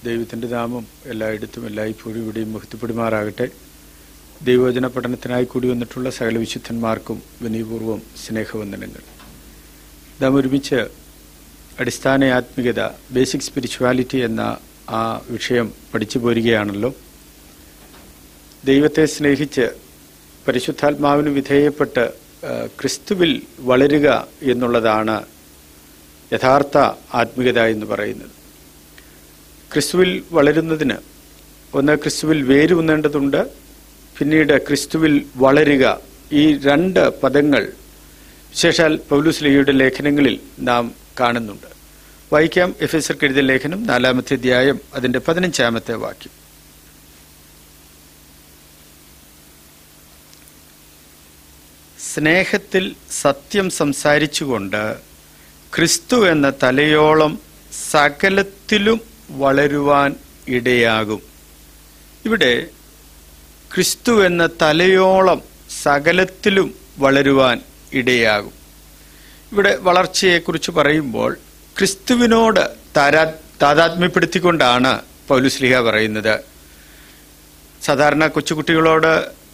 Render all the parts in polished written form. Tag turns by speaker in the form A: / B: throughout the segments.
A: ദൈവത്തിൻ്റെ നാമം എല്ലായിടത്തും എല്ലായ്പ്പോഴും ഇവിടെയും മഹത്വപ്പെടുമാറാകട്ടെ. ദൈവവചന പഠനത്തിനായി കൂടി വന്നിട്ടുള്ള സകല വിശുദ്ധന്മാർക്കും വിനയപൂർവ്വം സ്നേഹവന്ദനങ്ങൾ. നാം ഒരുമിച്ച് അടിസ്ഥാന ആത്മികത, ബേസിക് സ്പിരിച്വാലിറ്റി എന്ന ആ വിഷയം പഠിച്ചു പോരുകയാണല്ലോ. ദൈവത്തെ സ്നേഹിച്ച് പരിശുദ്ധാത്മാവിന് വിധേയപ്പെട്ട് ക്രിസ്തുവിൽ വളരുക എന്നുള്ളതാണ് യഥാർത്ഥ ആത്മികത എന്ന് പറയുന്നത്. ക്രിസ്തുവിൽ വളരുന്നതിന് ഒന്ന് ക്രിസ്തുവിൽ വേരൂന്നേണ്ടതുണ്ട്, പിന്നീട് ക്രിസ്തുവിൽ വളരുക. ഈ രണ്ട് പദങ്ങൾ വിശേഷാൽ പൗലോസ്ലീഹയുടെ ലേഖനങ്ങളിൽ നാം കാണുന്നുണ്ട്. വായിക്കാം. എഫെസ്യർക്ക് എഴുതിയ ലേഖനം 4-ാമത്തെ അധ്യായം അതിന്റെ 15-ാമത്തെ വാക്യം. സ്നേഹത്തിൽ സത്യം സംസാരിച്ചുകൊണ്ട് ക്രിസ്തു എന്ന തലയോളം സകലത്തിലും വളരുവാൻ ഇടയാകും. ഇവിടെ ക്രിസ്തു എന്ന തലയോളം സകലത്തിലും വളരുവാൻ ഇടയാകും. ഇവിടെ വളർച്ചയെക്കുറിച്ച് പറയുമ്പോൾ ക്രിസ്തുവിനോട് താതാത്മ്യപ്പെടുത്തിക്കൊണ്ടാണ് പൗലോസ്ലീഹ പറയുന്നത്. സാധാരണ കൊച്ചുകുട്ടികളോട്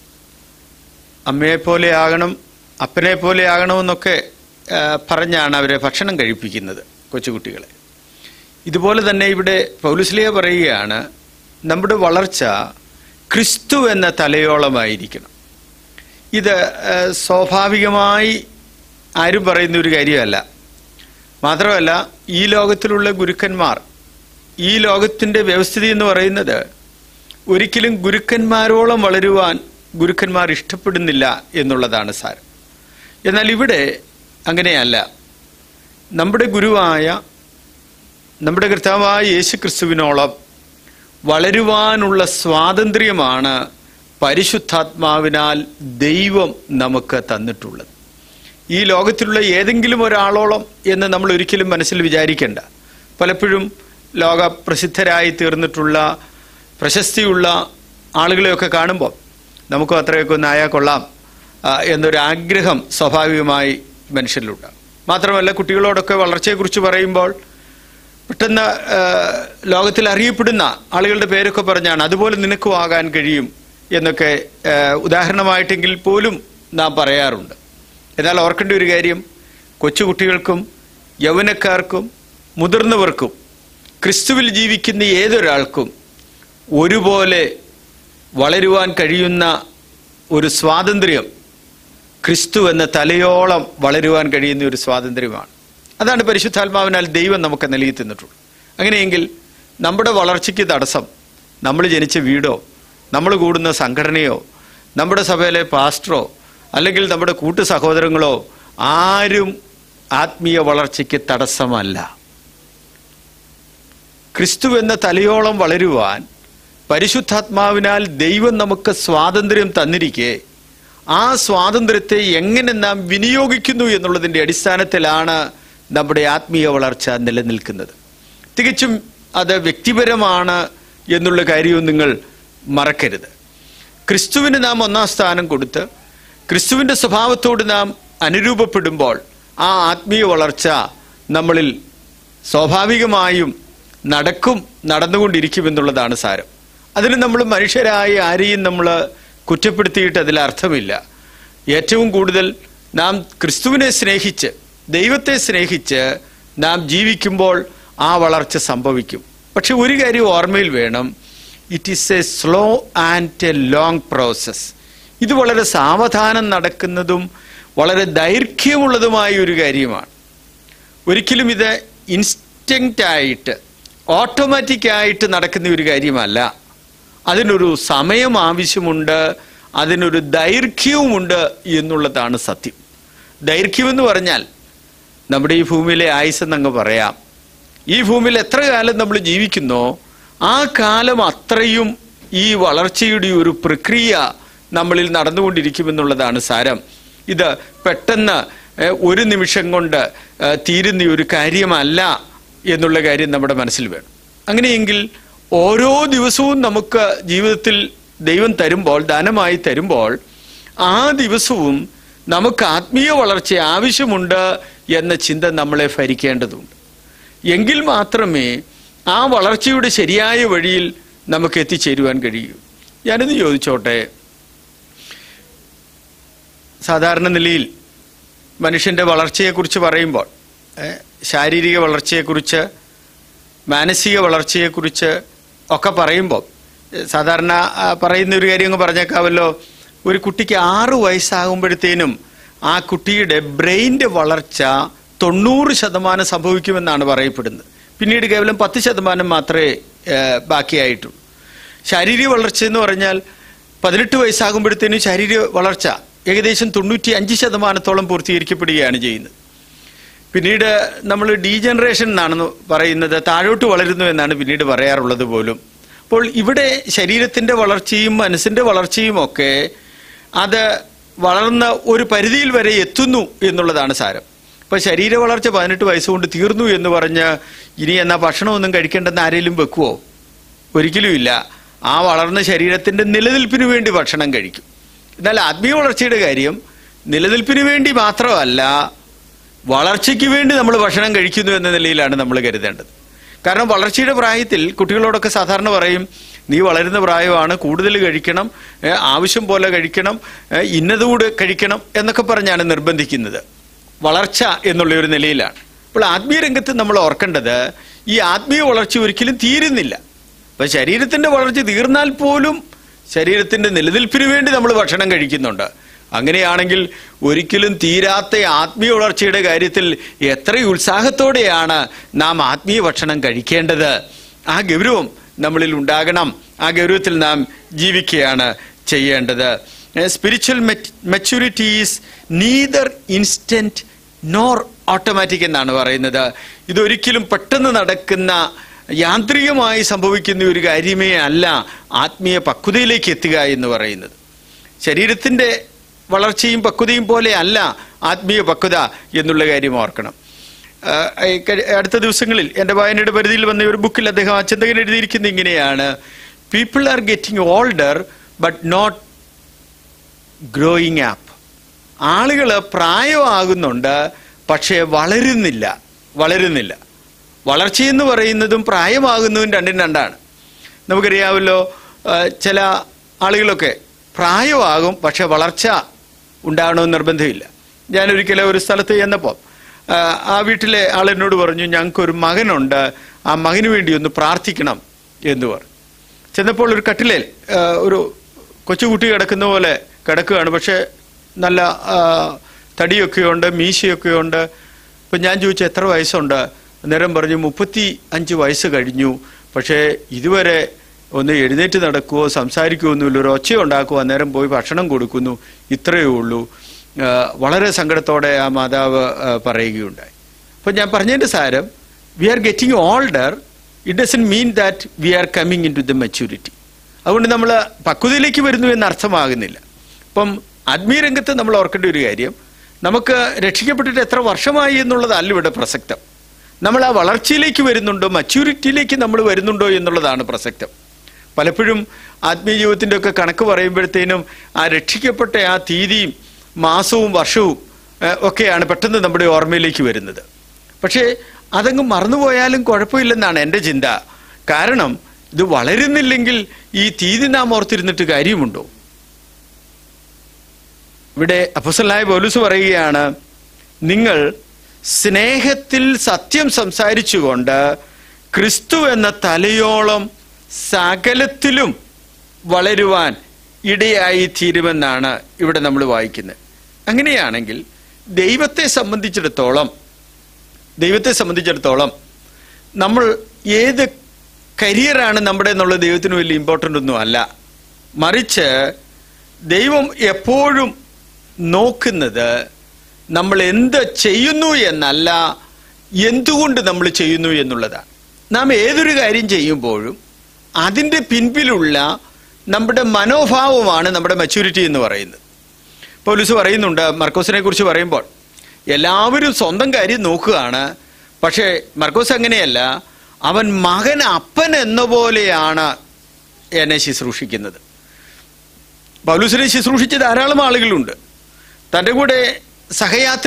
A: അമ്മയെപ്പോലെ ആകണം, അപ്പനെ പോലെ ആകണമെന്നൊക്കെ പറഞ്ഞാണ് അവരെ ഭക്ഷണം കഴിപ്പിക്കുന്നത് കൊച്ചുകുട്ടികളെ. ഇതുപോലെ തന്നെ ഇവിടെ പൗലോസ്ലീഹ പറയുകയാണ്, നമ്മുടെ വളർച്ച ക്രിസ്തു എന്ന തലയോളമായിരിക്കണം. ഇത് സ്വാഭാവികമായി ആരും പറയുന്ന ഒരു കാര്യമല്ല. മാത്രമല്ല, ഈ ലോകത്തിലുള്ള ഗുരുക്കന്മാർ, ഈ ലോകത്തിൻ്റെ വ്യവസ്ഥിതി എന്ന് പറയുന്നത് ഒരിക്കലും ഗുരുക്കന്മാരോളം വളരുവാൻ ഗുരുക്കന്മാർ ഇഷ്ടപ്പെടുന്നില്ല എന്നുള്ളതാണ് സാരം. എന്നാൽ ഇവിടെ അങ്ങനെയല്ല. നമ്മുടെ ഗുരുവായ, നമ്മുടെ കർത്താവായ യേശു ക്രിസ്തുവിനോളം വളരുവാനുള്ള സ്വാതന്ത്ര്യമാണ് പരിശുദ്ധാത്മാവിനാൽ ദൈവം നമുക്ക് തന്നിട്ടുള്ളത്. ഈ ലോകത്തിലുള്ള ഏതെങ്കിലും ഒരാളോളം എന്ന് നമ്മൾ ഒരിക്കലും മനസ്സിൽ വിചാരിക്കേണ്ട. പലപ്പോഴും ലോക പ്രസിദ്ധരായി തീർന്നിട്ടുള്ള പ്രശസ്തിയുള്ള ആളുകളെയൊക്കെ കാണുമ്പോൾ നമുക്കും അത്രയൊക്കെ ഒന്നായാൽ കൊള്ളാം എന്നൊരാഗ്രഹം സ്വാഭാവികമായി മനുഷ്യരിലുണ്ടാകും. മാത്രമല്ല, കുട്ടികളോടൊക്കെ വളർച്ചയെക്കുറിച്ച് പറയുമ്പോൾ പെട്ടെന്ന് ലോകത്തിൽ അറിയപ്പെടുന്ന ആളുകളുടെ പേരൊക്കെ പറഞ്ഞാണ് അതുപോലെ നിനക്കും ആകാൻ കഴിയും എന്നൊക്കെ ഉദാഹരണമായിട്ടെങ്കിൽ പോലും നാം പറയാറുണ്ട്. എന്നാൽ ഓർക്കേണ്ട ഒരു കാര്യം, കൊച്ചുകുട്ടികൾക്കും യൗവനക്കാർക്കും മുതിർന്നവർക്കും ക്രിസ്തുവിൽ ജീവിക്കുന്ന ഏതൊരാൾക്കും ഒരുപോലെ വളരുവാൻ കഴിയുന്ന ഒരു സ്വാതന്ത്ര്യം, ക്രിസ്തു എന്ന തലയോളം വളരുവാൻ കഴിയുന്ന ഒരു സ്വാതന്ത്ര്യമാണ്. അതാണ് പരിശുദ്ധാത്മാവിനാൽ ദൈവം നമുക്ക് നൽകി തന്നിട്ടുള്ളൂ. അങ്ങനെയെങ്കിൽ നമ്മുടെ വളർച്ചയ്ക്ക് തടസ്സം നമ്മൾ ജനിച്ച വീടോ, നമ്മൾ കൂടുന്ന സംഘടനയോ, നമ്മുടെ സഭയിലെ പാസ്റ്ററോ, അല്ലെങ്കിൽ നമ്മുടെ കൂട്ടു സഹോദരങ്ങളോ ആരും ആത്മീയ വളർച്ചയ്ക്ക് തടസ്സമല്ല. ക്രിസ്തു എന്ന തലയോളം വളരുവാൻ പരിശുദ്ധാത്മാവിനാൽ ദൈവം നമുക്ക് സ്വാതന്ത്ര്യം തന്നിരിക്കെ ആ സ്വാതന്ത്ര്യത്തെ എങ്ങനെ നാം വിനിയോഗിക്കുന്നു എന്നുള്ളതിൻ്റെ അടിസ്ഥാനത്തിലാണ് നമ്മുടെ ആത്മീയ വളർച്ച നിലനിൽക്കുന്നത്. തികച്ചും അത് വ്യക്തിപരമാണ് എന്നുള്ള കാര്യവും നിങ്ങൾ മറക്കരുത്. ക്രിസ്തുവിന് നാം ഒന്നാം സ്ഥാനം കൊടുത്ത് ക്രിസ്തുവിൻ്റെ സ്വഭാവത്തോട് നാം അനുരൂപപ്പെടുമ്പോൾ ആ ആത്മീയ വളർച്ച നമ്മളിൽ സ്വാഭാവികമായും നടന്നുകൊണ്ടിരിക്കുമെന്നുള്ളതാണ് സാരം. അതിന് നമ്മൾ മനുഷ്യരായ ആരെയും നമ്മൾ കുറ്റപ്പെടുത്തിയിട്ട് അതിലർത്ഥമില്ല. ഏറ്റവും കൂടുതൽ നാം ക്രിസ്തുവിനെ സ്നേഹിച്ച്, ദൈവത്തെ സ്നേഹിച്ച് നാം ജീവിക്കുമ്പോൾ ആ വളർച്ച സംഭവിക്കും. പക്ഷെ ഒരു കാര്യം ഓർമ്മയിൽ വേണം, it is a slow and a long process. ഇത് വളരെ സാവധാനം നടക്കുന്നതും വളരെ ദൈർഘ്യമുള്ളതുമായ ഒരു കാര്യമാണ്. ഒരിക്കലും ഇത് ഇൻസ്റ്റൻറ്റായിട്ട് ഓട്ടോമാറ്റിക്കായിട്ട് നടക്കുന്ന ഒരു കാര്യമല്ല. അതിനൊരു സമയം ആവശ്യമുണ്ട്, അതിനൊരു ദൈർഘ്യവുമുണ്ട് എന്നുള്ളതാണ് സത്യം. ദൈർഘ്യമെന്ന് പറഞ്ഞാൽ നമ്മുടെ ഈ ഭൂമിയിലെ ആയുസ്സെന്നങ്ങ് പറയാം. ഈ ഭൂമിയിൽ എത്ര കാലം നമ്മൾ ജീവിക്കുന്നോ ആ കാലം അത്രയും ഈ വളർച്ചയുടെ ഒരു പ്രക്രിയ നമ്മളിൽ നടന്നുകൊണ്ടിരിക്കുമെന്നുള്ളതാണ് സാരം. ഇത് പെട്ടെന്ന് ഒരു നിമിഷം കൊണ്ട് തീരുന്ന ഒരു കാര്യമല്ല എന്നുള്ള കാര്യം നമ്മുടെ മനസ്സിൽ വേണം. അങ്ങനെയെങ്കിൽ ഓരോ ദിവസവും നമുക്ക് ജീവിതത്തിൽ ദൈവം തരുമ്പോൾ, ദാനമായി തരുമ്പോൾ, ആ ദിവസവും നമുക്ക് ആത്മീയ വളർച്ച ആവശ്യമുണ്ട് എന്ന ചിന്ത നമ്മളെ ഭരിക്കേണ്ടതുണ്ട്. എങ്കിൽ മാത്രമേ ആ വളർച്ചയുടെ ശരിയായ വഴിയിൽ നമുക്ക് എത്തിച്ചേരുവാൻ കഴിയും. ഞാനിന്ന് ചോദിച്ചോട്ടെ, സാധാരണ നിലയിൽ മനുഷ്യൻ്റെ വളർച്ചയെക്കുറിച്ച് പറയുമ്പോൾ, ശാരീരിക വളർച്ചയെക്കുറിച്ച്, മാനസിക വളർച്ചയെക്കുറിച്ച് ഒക്കെ പറയുമ്പോൾ സാധാരണ പറയുന്ന ഒരു കാര്യം അങ്ങ് പറഞ്ഞേക്കാവല്ലോ. ഒരു കുട്ടിക്ക് 6 വയസ്സാകുമ്പോഴത്തേനും ആ കുട്ടിയുടെ ബ്രെയിൻ്റെ വളർച്ച 90% സംഭവിക്കുമെന്നാണ് പറയപ്പെടുന്നത്. പിന്നീട് കേവലം 10% മാത്രമേ ബാക്കിയായിട്ടുള്ളൂ. ശാരീരിക വളർച്ച എന്ന് പറഞ്ഞാൽ 18 വയസ്സാകുമ്പോഴത്തേനും ശാരീരിക വളർച്ച ഏകദേശം 95% പൂർത്തീകരിക്കപ്പെടുകയാണ് ചെയ്യുന്നത്. പിന്നീട് നമ്മൾ ഡീജനറേഷൻ എന്നാണ് പറയുന്നത്, താഴോട്ട് വളരുന്നു എന്നാണ് പിന്നീട് പറയാറുള്ളത് പോലും. അപ്പോൾ ഇവിടെ ശരീരത്തിൻ്റെ വളർച്ചയും മനസ്സിൻ്റെ വളർച്ചയും ഒക്കെ അത് വളർന്ന ഒരു പരിധിയിൽ വരെ എത്തുന്നു എന്നുള്ളതാണ് സാരം. ഇപ്പം ശരീര വളർച്ച 18 വയസ്സുകൊണ്ട് തീർന്നു എന്ന് പറഞ്ഞ് ഇനി എന്നാൽ ഭക്ഷണമൊന്നും കഴിക്കേണ്ടെന്ന് ആരെങ്കിലും വെക്കുവോ? ഒരിക്കലും ഇല്ല. ആ വളർന്ന ശരീരത്തിൻ്റെ നിലനിൽപ്പിന് വേണ്ടി ഭക്ഷണം കഴിക്കും. എന്നാൽ ആത്മീയ വളർച്ചയുടെ കാര്യം നിലനിൽപ്പിന് വേണ്ടി മാത്രമല്ല, വളർച്ചയ്ക്ക് വേണ്ടി നമ്മൾ ഭക്ഷണം കഴിക്കുന്നു എന്ന നിലയിലാണ് നമ്മൾ കരുതേണ്ടത്. കാരണം വളർച്ചയുടെ പ്രായത്തിൽ കുട്ടികളോടൊക്കെ സാധാരണ പറയും, നീ വളരുന്ന പ്രായമാണ്, കൂടുതൽ കഴിക്കണം, ആവശ്യം പോലെ കഴിക്കണം, ഇന്നതുകൂടെ കഴിക്കണം എന്നൊക്കെ പറഞ്ഞാണ് നിർബന്ധിക്കുന്നത്. വളർച്ച എന്നുള്ളൊരു നിലയിലാണ്. അപ്പോൾ ആത്മീയ രംഗത്ത് നമ്മൾ ഓർക്കേണ്ടത്, ഈ ആത്മീയ വളർച്ച ഒരിക്കലും തീരുന്നില്ല. അപ്പം ശരീരത്തിൻ്റെ വളർച്ച തീർന്നാൽ പോലും ശരീരത്തിൻ്റെ നിലനിൽപ്പിന് വേണ്ടി നമ്മൾ ഭക്ഷണം കഴിക്കുന്നുണ്ട്. അങ്ങനെയാണെങ്കിൽ ഒരിക്കലും തീരാത്ത ആത്മീയ വളർച്ചയുടെ കാര്യത്തിൽ എത്ര ഉത്സാഹത്തോടെയാണ് നാം ആത്മീയ ഭക്ഷണം കഴിക്കേണ്ടത്. ആ ഗൗരവം നമ്മളിൽ ഉണ്ടാകണം. ആ ഗൗരവത്തിൽ നാം ജീവിക്കുകയാണ് ചെയ്യേണ്ടത്. Spiritual maturity is neither instant nor automatic എന്നാണ് പറയുന്നത്. ഇതൊരിക്കലും പെട്ടെന്ന് നടക്കുന്ന യാന്ത്രികമായി സംഭവിക്കുന്ന ഒരു കാര്യമേ അല്ല ആത്മീയ പക്വതയിലേക്ക് എത്തുക എന്ന് പറയുന്നത്. ശരീരത്തിൻ്റെ വളർച്ചയും പക്വതയും പോലെ അല്ല ആത്മീയ പക്വത എന്നുള്ള കാര്യം ഓർക്കണം. അടുത്ത ദിവസങ്ങളിൽ എൻ്റെ വായനയുടെ പരിധിയിൽ വന്ന ഒരു ബുക്കിൽ അദ്ദേഹം ആ ചിന്തകൻ എഴുതിയിരിക്കുന്നത് ഇങ്ങനെയാണ്: people are getting older but not growing up. ആളുകൾ പ്രായമാകുന്നുണ്ട്, പക്ഷേ വളരുന്നില്ല. വളർച്ചയെന്ന് പറയുന്നതും പ്രായമാകുന്നതും രണ്ടും രണ്ടാണ്. നമുക്കറിയാമല്ലോ, ചില ആളുകളൊക്കെ പ്രായമാകും, പക്ഷെ വളർച്ച ഉണ്ടാകണമെന്ന് നിർബന്ധമില്ല. ഞാനൊരിക്കലും ഒരു സ്ഥലത്ത് ചെന്നപ്പോൾ ആ വീട്ടിലെ ആളെന്നോട് പറഞ്ഞു, ഞങ്ങൾക്കൊരു മകനുണ്ട്, ആ മകന് വേണ്ടി ഒന്ന് പ്രാർത്ഥിക്കണം എന്ന് പറഞ്ഞു. ചെന്നപ്പോൾ ഒരു കട്ടിലേൽ ഒരു കൊച്ചുകുട്ടി കിടക്കുന്ന പോലെ കിടക്കുകയാണ്. പക്ഷെ നല്ല തടിയൊക്കെയുണ്ട്, മീശയൊക്കെയുണ്ട്. ഇപ്പം ഞാൻ ചോദിച്ചു, എത്ര വയസ്സുണ്ട്? അന്നേരം പറഞ്ഞു, 35 വയസ്സ് കഴിഞ്ഞു, പക്ഷേ ഇതുവരെ ഒന്ന് എഴുന്നേറ്റ് നടക്കുവോ സംസാരിക്കുമൊന്നുമില്ല, ഒരു ഒച്ച ഉണ്ടാക്കുമോ, അന്നേരം പോയി ഭക്ഷണം കൊടുക്കുന്നു, ഇത്രയേ ഉള്ളൂ. വളരെ സങ്കടത്തോടെ ആ മാതാവ് പറയുകയുണ്ടായി. അപ്പം ഞാൻ പറഞ്ഞതിൻ്റെ സാരം, we are getting older, it doesn't mean that we are coming in to the maturity. അതുകൊണ്ട് നമ്മൾ പക്വതയിലേക്ക് വരുന്നു എന്ന് അർത്ഥമാകുന്നില്ല. അപ്പം ആത്മീയ രംഗത്ത് നമ്മൾ ഓർക്കേണ്ട ഒരു കാര്യം, നമുക്ക് രക്ഷിക്കപ്പെട്ടിട്ട് എത്ര വർഷമായി എന്നുള്ളതല്ല ഇവിടെ പ്രസക്തം. നമ്മൾ ആ വളർച്ചയിലേക്ക് വരുന്നുണ്ടോ, മച്യൂരിറ്റിയിലേക്ക് നമ്മൾ വരുന്നുണ്ടോ എന്നുള്ളതാണ് പ്രസക്തം. പലപ്പോഴും ആത്മീയ ജീവിതത്തിൻ്റെ ഒക്കെ കണക്ക് പറയുമ്പോഴത്തേനും ആ രക്ഷിക്കപ്പെട്ട ആ തീയതിയും മാസവും വർഷവും ഒക്കെയാണ് പെട്ടെന്ന് നമ്മുടെ ഓർമ്മയിലേക്ക് വരുന്നത്. പക്ഷേ അതങ്ങ് മറന്നുപോയാലും കുഴപ്പമില്ലെന്നാണ് എൻ്റെ ചിന്ത. കാരണം ഇത് വളരുന്നില്ലെങ്കിൽ ഈ തീയതി നാം ഓർത്തിരുന്നിട്ട് കാര്യമുണ്ടോ? ഇവിടെ അപ്പോസ്തലനായ പൗലോസ് പറയുകയാണ്, നിങ്ങൾ സ്നേഹത്തിൽ സത്യം സംസാരിച്ചുകൊണ്ട് ക്രിസ്തു എന്ന തലയോളം സകലത്തിലും വളരുവാൻ ഇടയായി തീരുമെന്നാണ് ഇവിടെ നമ്മൾ വായിക്കുന്നത്. അങ്ങനെയാണെങ്കിൽ ദൈവത്തെ സംബന്ധിച്ചിടത്തോളം നമ്മൾ ഏത് കരിയറാണ് നമ്മുടെ എന്നുള്ള ദൈവത്തിന് വലിയ ഇമ്പോർട്ടൻ്റ് ഒന്നും അല്ല. മറിച്ച് ദൈവം എപ്പോഴും നോക്കുന്നത് നമ്മൾ എന്ത് ചെയ്യുന്നു എന്നല്ല, എന്തുകൊണ്ട് നമ്മൾ ചെയ്യുന്നു എന്നുള്ളതാണ്. നാം ഏതൊരു കാര്യം ചെയ്യുമ്പോഴും അതിൻ്റെ പിൻപിലുള്ള നമ്മുടെ മനോഭാവമാണ് നമ്മുടെ മെച്യൂരിറ്റി എന്ന് പറയുന്നത്. പൗലോസ് പറയുന്നുണ്ട്, മർക്കോസിനെ കുറിച്ച് പറയുമ്പോൾ, എല്ലാവരും സ്വന്തം കാര്യം നോക്കുകയാണ്, പക്ഷേ മർക്കോസ് അങ്ങനെയല്ല. അവൻ മകൻ അപ്പൻ എന്ന പോലെയാണ് എന്നെ ശുശ്രൂഷിക്കുന്നത്. പൗലോസിനെ ശുശ്രൂഷിച്ച ധാരാളം ആളുകളുണ്ട്. തൻ്റെ കൂടെ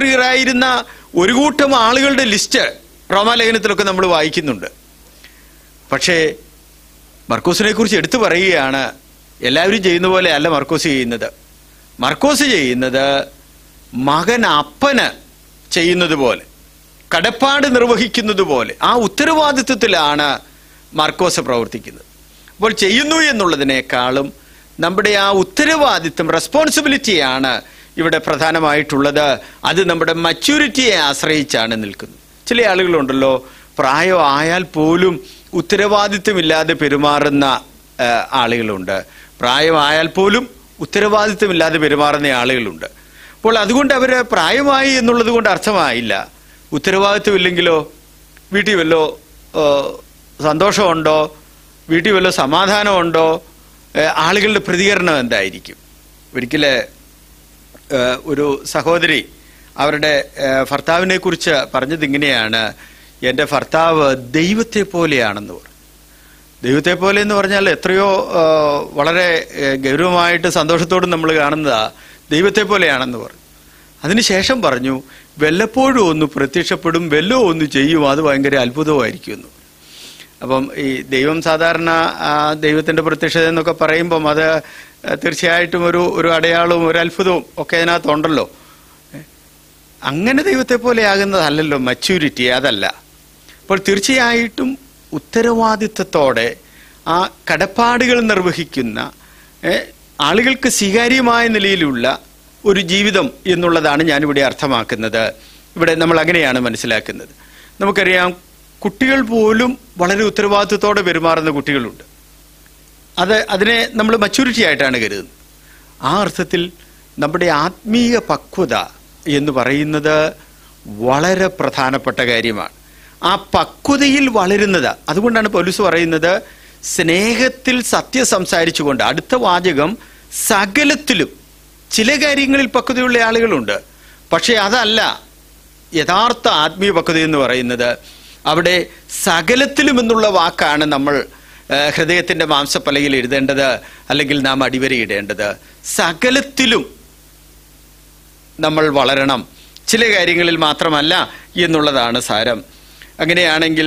A: സഹയാത്രികരായിരുന്ന ഒരു കൂട്ടം ആളുകളുടെ ലിസ്റ്റ് റോമാലേഖനത്തിലൊക്കെ നമ്മൾ വായിക്കുന്നുണ്ട്. പക്ഷേ മർക്കോസിനെ കുറിച്ച് എടുത്തു പറയുകയാണ്, എല്ലാവരും ചെയ്യുന്ന പോലെ അല്ല മർക്കോസ് ചെയ്യുന്നത്. മർക്കോസ് ചെയ്യുന്നത് മകൻ അപ്പന് ചെയ്യുന്നത് പോലെ, കടപ്പാട് നിർവഹിക്കുന്നത് പോലെ, ആ ഉത്തരവാദിത്വത്തിലാണ് മർക്കോസ് പ്രവർത്തിക്കുന്നത്. അപ്പോൾ ചെയ്യുന്നു എന്നുള്ളതിനേക്കാളും നമ്മുടെ ആ ഉത്തരവാദിത്വം, റെസ്പോൺസിബിലിറ്റിയാണ് ഇവിടെ പ്രധാനമായിട്ടുള്ളത്. അത് നമ്മുടെ മച്യൂരിറ്റിയെ ആശ്രയിച്ചാണ് നിൽക്കുന്നത്. ചില ആളുകളുണ്ടല്ലോ, പ്രായമായാൽ പോലും ഉത്തരവാദിത്വമില്ലാതെ പെരുമാറുന്ന ആളുകളുണ്ട്. പ്രായമായാൽ പോലും ഉത്തരവാദിത്വമില്ലാതെ പെരുമാറുന്ന ആളുകളുണ്ട്. അപ്പോൾ അതുകൊണ്ട് അവർ പ്രായമായി എന്നുള്ളത് കൊണ്ട് അർത്ഥമായില്ല. ഉത്തരവാദിത്വമില്ലെങ്കിലോ, വീട്ടിൽ വല്ലോ സന്തോഷമുണ്ടോ, വീട്ടിൽ വല്ലോ സമാധാനമുണ്ടോ, ആളുകളുടെ പ്രതികരണം എന്തായിരിക്കും? ഒരിക്കൽ ഒരു സഹോദരി അവരുടെ ഭർത്താവിനെ കുറിച്ച് പറഞ്ഞത് ഇങ്ങനെയാണ്, എൻ്റെ ഭർത്താവ് ദൈവത്തെ പോലെയാണെന്ന് പറഞ്ഞു. ദൈവത്തെ പോലെ എന്ന് പറഞ്ഞാൽ എത്രയോ വളരെ ഗൗരവമായിട്ട് സന്തോഷത്തോടും നമ്മൾ കാണുന്നതാ. ദൈവത്തെ പോലെയാണെന്ന് പറഞ്ഞു. അതിനുശേഷം പറഞ്ഞു, വല്ലപ്പോഴും ഒന്ന് പ്രത്യക്ഷപ്പെടും, വല്ലോ ഒന്ന് ചെയ്യും, അത് ഭയങ്കര അത്ഭുതമായിരിക്കുമെന്ന്. അപ്പം ഈ ദൈവം സാധാരണ ദൈവത്തിൻ്റെ പ്രത്യക്ഷത എന്നൊക്കെ പറയുമ്പം അത് തീർച്ചയായിട്ടും ഒരു അടയാളവും ഒരു അത്ഭുതവും ഒക്കെ അതിനകത്തുണ്ടല്ലോ. അങ്ങനെ ദൈവത്തെ പോലെ ആകുന്നതല്ലല്ലോ മച്യൂരിറ്റി, അതല്ല. അപ്പോൾ തീർച്ചയായിട്ടും ഉത്തരവാദിത്വത്തോടെ ആ കടപ്പാടുകൾ നിർവഹിക്കുന്ന, ആളുകൾക്ക് സ്വീകാര്യമായ നിലയിലുള്ള ഒരു ജീവിതം എന്നുള്ളതാണ് ഞാനിവിടെ അർത്ഥമാക്കുന്നത്. ഇവിടെ നമ്മൾ അങ്ങനെയാണ് മനസ്സിലാക്കുന്നത്. നമുക്കറിയാം, കുട്ടികൾ പോലും വളരെ ഉത്തരവാദിത്വത്തോടെ പെരുമാറുന്ന കുട്ടികളുണ്ട്. അതിനെ നമ്മൾ മച്യൂരിറ്റി ആയിട്ടാണ് കരുതുന്നത്. ആ അർത്ഥത്തിൽ നമ്മുടെ ആത്മീയ പക്വത എന്ന് പറയുന്നത് വളരെ പ്രധാനപ്പെട്ട കാര്യമാണ്. ആ പക്വതയിൽ വളരുന്നത്. അതുകൊണ്ടാണ് പൗലോസ് പറയുന്നത്, സ്നേഹത്തിൽ സത്യം സംസാരിച്ചുകൊണ്ട്. അടുത്ത വാചകം, സകലത്തിലും. ചില കാര്യങ്ങളിൽ പക്വതയുള്ള ആളുകളുണ്ട്, പക്ഷെ അതല്ല യഥാർത്ഥ ആത്മീയ പക്വത എന്ന് പറയുന്നത്. അവിടെ സകലത്തിലും എന്നുള്ള വാക്കാണ് നമ്മൾ ഹൃദയത്തിൻ്റെ മാംസപ്പലകയിൽ എഴുതേണ്ടത്, അല്ലെങ്കിൽ നാം അടിവരയിടേണ്ടത്. സകലത്തിലും നമ്മൾ വളരണം, ചില കാര്യങ്ങളിൽ മാത്രമല്ല എന്നുള്ളതാണ് സാരം. അങ്ങനെയാണെങ്കിൽ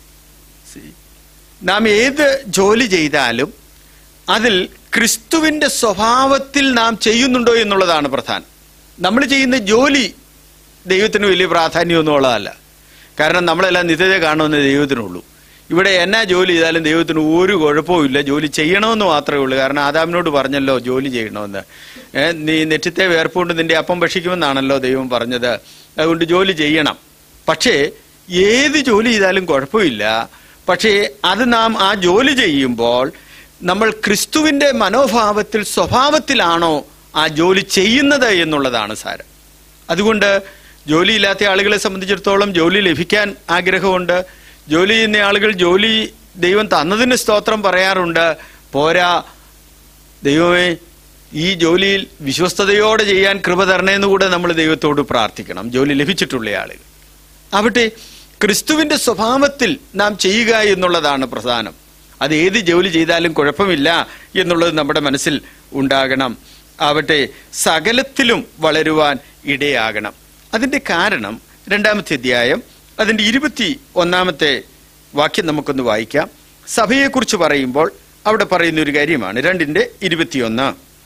A: നാം ഏത് ജോലി ചെയ്താലും അതിൽ ക്രിസ്തുവിൻ്റെ സ്വഭാവത്തിൽ നാം ചെയ്യുന്നുണ്ടോ എന്നുള്ളതാണ് പ്രധാനം. നമ്മൾ ചെയ്യുന്ന ജോലി ദൈവത്തിന് വലിയ പ്രാധാന്യമൊന്നും ഉള്ളതല്ല. കാരണം നമ്മളെല്ലാം നിത്യത കാണുമെന്ന് ദൈവത്തിനുള്ളൂ. ഇവിടെ എന്നാ ജോലി ചെയ്താലും ദൈവത്തിന് ഒരു കുഴപ്പവും ഇല്ല, ജോലി ചെയ്യണമെന്ന് മാത്രമേ ഉള്ളൂ. കാരണം ആദാമിനോട് പറഞ്ഞല്ലോ ജോലി ചെയ്യണമെന്ന്. നീ നെറ്റിത്തെ വേർപ്പുകൊണ്ട് നിന്റെ അപ്പം ഭക്ഷിക്കുമെന്നാണല്ലോ ദൈവം പറഞ്ഞത്. അതുകൊണ്ട് ജോലി ചെയ്യണം. പക്ഷേ ഏത് ജോലി ചെയ്താലും കുഴപ്പമില്ല. പക്ഷേ അത് നാം ആ ജോലി ചെയ്യുമ്പോൾ നമ്മൾ ക്രിസ്തുവിൻ്റെ മനോഭാവത്തിൽ, സ്വഭാവത്തിലാണോ ആ ജോലി ചെയ്യുന്നത് എന്നുള്ളതാണ് സാരം. അതുകൊണ്ട് ജോലിയില്ലാത്ത ആളുകളെ സംബന്ധിച്ചിടത്തോളം ജോലി ലഭിക്കാൻ ആഗ്രഹമുണ്ട്. ജോലി ചെയ്യുന്ന ആളുകൾ ജോലി ദൈവം തന്നതിന് സ്തോത്രം പറയാറുണ്ട്. പോരാ, ദൈവമേ ഈ ജോലിയിൽ വിശ്വസ്തയോടെ ചെയ്യാൻ കൃപ തരണേന്ന് കൂടെ നമ്മൾ ദൈവത്തോട് പ്രാർത്ഥിക്കണം. ജോലി ലഭിച്ചിട്ടുള്ള ആളുകൾ ആവട്ടെ, ക്രിസ്തുവിൻ്റെ സ്വഭാവത്തിൽ നാം ചെയ്യുക എന്നുള്ളതാണ് പ്രധാനം. അത് ഏത് ജോലി ചെയ്താലും കുഴപ്പമില്ല എന്നുള്ളത് നമ്മുടെ മനസ്സിൽ ഉണ്ടാകണം. ആവട്ടെ, സകലത്തിലും വളരുവാൻ ഇടയാകണം. അതിൻ്റെ കാരണം 2-ാമത്തെ അധ്യായം അതിൻ്റെ 21-ാമത്തെ വാക്യം നമുക്കൊന്ന് വായിക്കാം. സഭയെക്കുറിച്ച് പറയുമ്പോൾ അവിടെ പറയുന്ന ഒരു കാര്യമാണ്. 2:21.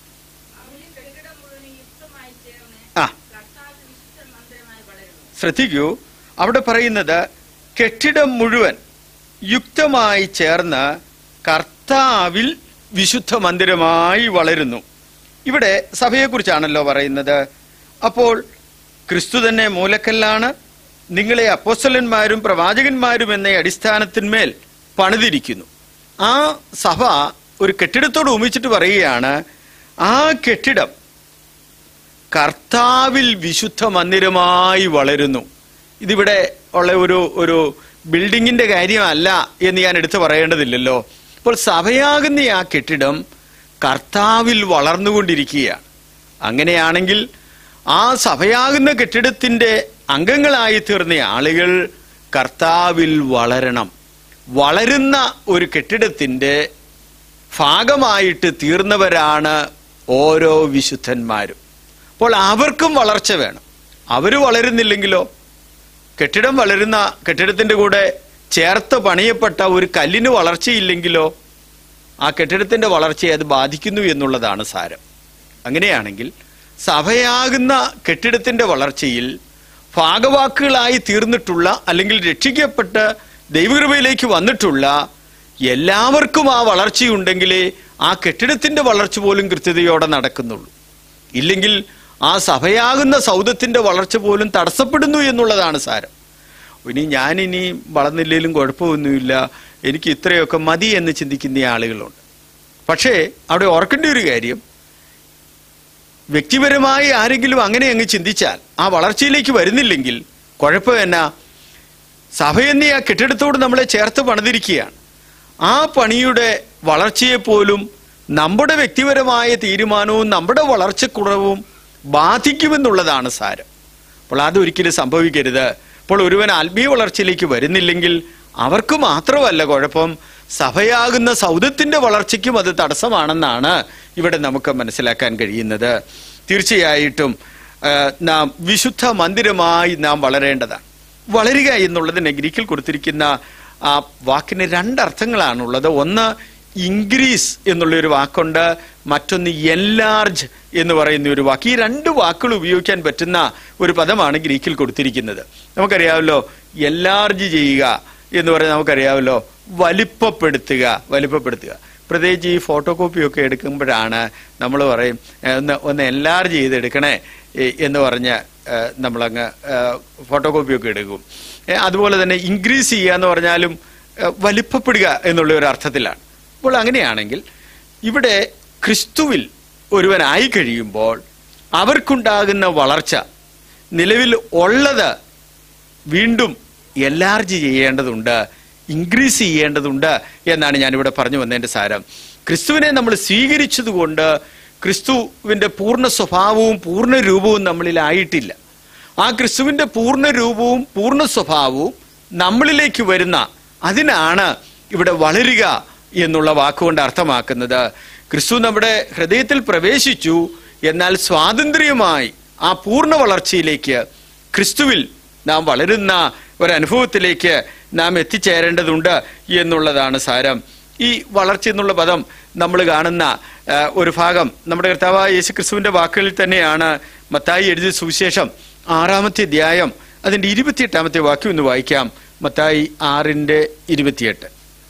A: ശ്രദ്ധിക്കൂ, അവിടെ പറയുന്നത് കെട്ടിടം മുഴുവൻ യുക്തമായി ചേർന്ന് കർത്താവിൽ വിശുദ്ധ മന്ദിരമായി വളരുന്നു. ഇവിടെ സഭയെക്കുറിച്ചാണല്ലോ പറയുന്നത്. അപ്പോൾ ക്രിസ്തു തന്നെ മൂലക്കല്ലാണ്, നിങ്ങളെ അപ്പോസ്തലന്മാരും പ്രവാചകന്മാരും എന്ന അടിസ്ഥാനത്തിന്മേൽ പണിതിരിക്കുന്നു. ആ സഭ ഒരു കെട്ടിടത്തോട് ഉപമിച്ചിട്ട് പറയുകയാണ്, ആ കെട്ടിടം കർത്താവിൽ വിശുദ്ധ മന്ദിരമായി വളരുന്നു. ഇതിവിടെ ഉള്ള ഒരു ബിൽഡിങ്ങിന്റെ കാര്യമല്ല എന്ന് ഞാൻ എടുത്തു പറയേണ്ടതില്ലല്ലോ. അപ്പോൾ സഭയാകുന്ന ആ കെട്ടിടം കർത്താവിൽ വളർന്നുകൊണ്ടിരിക്കുകയാണ്. അങ്ങനെയാണെങ്കിൽ ആ സഭയാകുന്ന കെട്ടിടത്തിന്റെ അംഗങ്ങളായി തീർന്ന ആളുകൾ കർത്താവിൽ വളരണം. വളരുന്ന ഒരു കെട്ടിടത്തിന്റെ ഭാഗമായിട്ട് തീർന്നവരാണ് ഓരോ വിശുദ്ധന്മാരും. അപ്പോൾ അവർക്കും വളർച്ച വേണം. അവർ വളരുന്നില്ലെങ്കിലോ, കെട്ടിടം വളരുന്ന കെട്ടിടത്തിന്റെ കൂടെ ചേർത്ത് പണിയപ്പെട്ട ഒരു കല്ലിന് വളർച്ചയില്ലെങ്കിലോ ആ കെട്ടിടത്തിന്റെ വളർച്ചയെ അത് ബാധിക്കുന്നു എന്നുള്ളതാണ് സാരം. അങ്ങനെയാണെങ്കിൽ സഭയാകുന്ന കെട്ടിടത്തിന്റെ വളർച്ചയിൽ ഭാഗവാക്കുകളായി തീർന്നിട്ടുള്ള അല്ലെങ്കിൽ രക്ഷിക്കപ്പെട്ട് ദൈവകൃപയിലേക്ക് വന്നിട്ടുള്ള എല്ലാവർക്കും ആ വളർച്ചയുണ്ടെങ്കിലേ ആ കെട്ടിടത്തിന്റെ വളർച്ച പോലും കൃത്യതയോടെ നടക്കുന്നുള്ളൂ. ഇല്ലെങ്കിൽ ആ സഭയാകുന്ന സൗധത്തിന്റെ വളർച്ച പോലും തടസ്സപ്പെടുന്നു എന്നുള്ളതാണ് സാരം. ഞാനിനി വളർന്നില്ലെങ്കിലും കുഴപ്പമൊന്നുമില്ല, എനിക്ക് ഇത്രയൊക്കെ മതി എന്ന് ചിന്തിക്കുന്ന ആളുകളുണ്ട്. പക്ഷേ അവിടെ ഓർക്കേണ്ട ഒരു കാര്യം, വ്യക്തിപരമായി ആരെങ്കിലും അങ്ങനെ അങ്ങ് ചിന്തിച്ചാൽ ആ വളർച്ചയിലേക്ക് വരുന്നില്ലെങ്കിൽ കുഴപ്പം എന്നാ? സഭയെന്ന ആ കെട്ടിടത്തോട് നമ്മളെ ചേർത്ത് പണിതിരിക്കുകയാണ്. ആ പണിയുടെ വളർച്ചയെപ്പോലും നമ്മുടെ വ്യക്തിപരമായ തീരുമാനവും നമ്മുടെ വളർച്ചക്കുറവും ബാധിക്കുമെന്നുള്ളതാണ് സാരം. അപ്പോൾ അതൊരിക്കലും സംഭവിക്കരുത്. അപ്പോൾ ഒരുവൻ ആത്മീയ വളർച്ചയിലേക്ക് വരുന്നില്ലെങ്കിൽ അവർക്ക് മാത്രമല്ല കുഴപ്പം, സഭയാകുന്ന സൗധത്തിന്റെ വളർച്ചയ്ക്കും അത് തടസ്സമാണെന്നാണ് ഇവിടെ നമുക്ക് മനസ്സിലാക്കാൻ കഴിയുന്നത്. തീർച്ചയായിട്ടും നാം വിശുദ്ധ മന്ദിരമായി നാം വളരേണ്ടതാണ്. വളരുക എന്നുള്ളതിന് ഗ്രീക്കിൽ കൊടുത്തിരിക്കുന്ന ആ വാക്കിന് രണ്ടർത്ഥങ്ങളാണുള്ളത്. ഒന്ന് ഇൻക്രീസ് എന്നുള്ളൊരു വാക്കുണ്ട്, മറ്റൊന്ന് എൻലാർജ് എന്ന് പറയുന്ന ഒരു വാക്ക്. ഈ രണ്ട് വാക്കുകൾ ഉപയോഗിക്കാൻ പറ്റുന്ന ഒരു പദമാണ് ഗ്രീക്കിൽ കൊടുത്തിരിക്കുന്നത്. നമുക്കറിയാമല്ലോ, എൻലാർജ് ചെയ്യുക എന്ന് പറയുന്നത് നമുക്കറിയാമല്ലോ, വലിപ്പപ്പെടുത്തുക. പ്രത്യേകിച്ച് ഈ ഫോട്ടോ കോപ്പിയൊക്കെ എടുക്കുമ്പോഴാണ് നമ്മൾ പറയും ഒന്ന് എൻലാർജ് ചെയ്തെടുക്കണേ എന്ന് പറഞ്ഞ് നമ്മളങ്ങ് ഫോട്ടോ കോപ്പിയൊക്കെ എടുക്കും. അതുപോലെ തന്നെ ഇൻക്രീസ് ചെയ്യുക എന്ന് പറഞ്ഞാലും വലിപ്പപ്പെടുക എന്നുള്ള ഒരു അർത്ഥത്തിലാണ്. അപ്പോൾ അങ്ങനെയാണെങ്കിൽ ഇവിടെ ക്രിസ്തുവിൽ ഒരുവനായി കഴിയുമ്പോൾ അവർക്കുണ്ടാകുന്ന വളർച്ച നിലവിൽ ഉള്ളത് വീണ്ടും എൻലാർജ് ചെയ്യേണ്ടതുണ്ട്, ഇൻക്രീസ് ചെയ്യേണ്ടതുണ്ട് എന്നാണ് ഞാനിവിടെ പറഞ്ഞു വന്നതിൻ്റെ സാരം. ക്രിസ്തുവിനെ നമ്മൾ സ്വീകരിച്ചതുകൊണ്ട് ക്രിസ്തുവിൻ്റെ പൂർണ്ണ സ്വഭാവവും പൂർണ്ണ രൂപവും നമ്മളിലായിട്ടില്ല. ആ ക്രിസ്തുവിൻ്റെ പൂർണ്ണ രൂപവും പൂർണ്ണ സ്വഭാവവും നമ്മളിലേക്ക് വരുന്ന അതിനാണ് ഇവിടെ വളരുക എന്നുള്ള വാക്കുകൊണ്ട് അർത്ഥമാക്കുന്നത്. ക്രിസ്തു നമ്മുടെ ഹൃദയത്തിൽ പ്രവേശിച്ചു, എന്നാൽ സ്വാതന്ത്ര്യമായി ആ പൂർണ്ണ വളർച്ചയിലേക്ക് ക്രിസ്തുവിൽ നാം വളരുന്ന ഒരനുഭവത്തിലേക്ക് നാം എത്തിച്ചേരേണ്ടതുണ്ട് എന്നുള്ളതാണ് സാരം. ഈ വളർച്ച എന്നുള്ള പദം നമ്മൾ കാണുന്ന ഒരു ഭാഗം നമ്മുടെ കർത്താവായ യേശു ക്രിസ്തുവിന്റെ വാക്കുകളിൽ തന്നെയാണ്. മത്തായി എഴുതിയ സുവിശേഷം 6-ാമത്തെ അധ്യായം അതിന്റെ 28-ാമത്തെ വാക്യം ഒന്ന് വായിക്കാം. മത്തായി 6:28.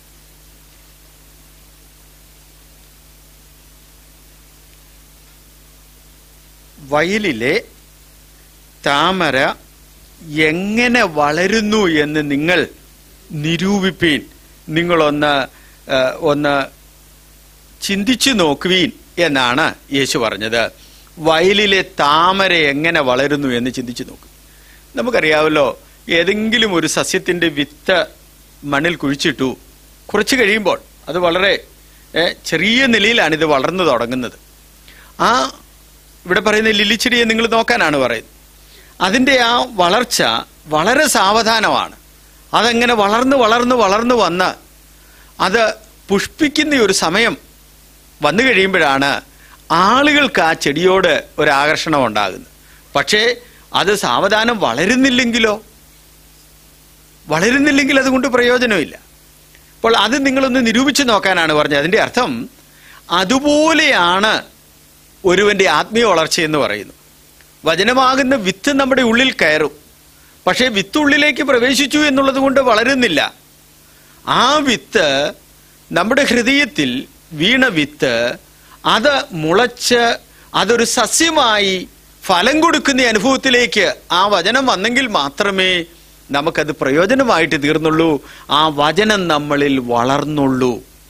A: വയലിലെ താമര എങ്ങനെ വളരുന്നു എന്ന് നിങ്ങൾ നിരൂപിപ്പീൻ. നിങ്ങളൊന്ന് ചിന്തിച്ചു നോക്കുവീൻ എന്നാണ് യേശു പറഞ്ഞത്. വയലിലെ താമര എങ്ങനെ വളരുന്നു എന്ന് ചിന്തിച്ചു നോക്കും. നമുക്കറിയാമല്ലോ, ഏതെങ്കിലും ഒരു സസ്യത്തിന്റെ വിത്ത് മണ്ണിൽ കുഴിച്ചിട്ടു കുറച്ച് കഴിയുമ്പോൾ അത് വളരെ ചെറിയ നിലയിലാണ് ഇത് വളർന്നു തുടങ്ങുന്നത്. ഇവിടെ പറയുന്ന ലില്ലിച്ചെടിയെ നിങ്ങൾ നോക്കാനാണ് പറയുന്നത്. അതിൻ്റെ ആ വളർച്ച വളരെ സാവധാനമാണ്. അതെങ്ങനെ വളർന്നു വന്ന് അത് പുഷ്പിക്കുന്ന ഒരു സമയം വന്നു കഴിയുമ്പോഴാണ് ആളുകൾക്ക് ആ ചെടിയോട് ഒരാകർഷണം ഉണ്ടാകുന്നത്. പക്ഷേ അത് സാവധാനം വളരുന്നില്ലെങ്കിൽ അതുകൊണ്ട് പ്രയോജനമില്ല. അപ്പോൾ അത് നിങ്ങളൊന്ന് നിരൂപിച്ച് നോക്കാനാണ് പറഞ്ഞത്. അതിൻ്റെ അർത്ഥം അതുപോലെയാണ് ഒരുവന്റെ ആത്മീയ വളർച്ച എന്ന് പറയുന്നു. വചനമാകുന്ന വിത്ത് നമ്മുടെ ഉള്ളിൽ കയറും, പക്ഷേ വിത്ത് ഉള്ളിലേക്ക് പ്രവേശിച്ചു എന്നുള്ളത് കൊണ്ട് വളരുന്നില്ല. ആ വിത്ത് നമ്മുടെ ഹൃദയത്തിൽ വീണ വിത്ത് അത് മുളച്ച് അതൊരു സസ്യമായി ഫലം കൊടുക്കുന്ന അനുഭവത്തിലേക്ക് ആ വചനം വന്നെങ്കിൽ മാത്രമേ നമുക്കത് പ്രയോജനമായിട്ട് തീർന്നുള്ളൂ. ആ വചനം നമ്മളിൽ വളർന്നുള്ളൂ.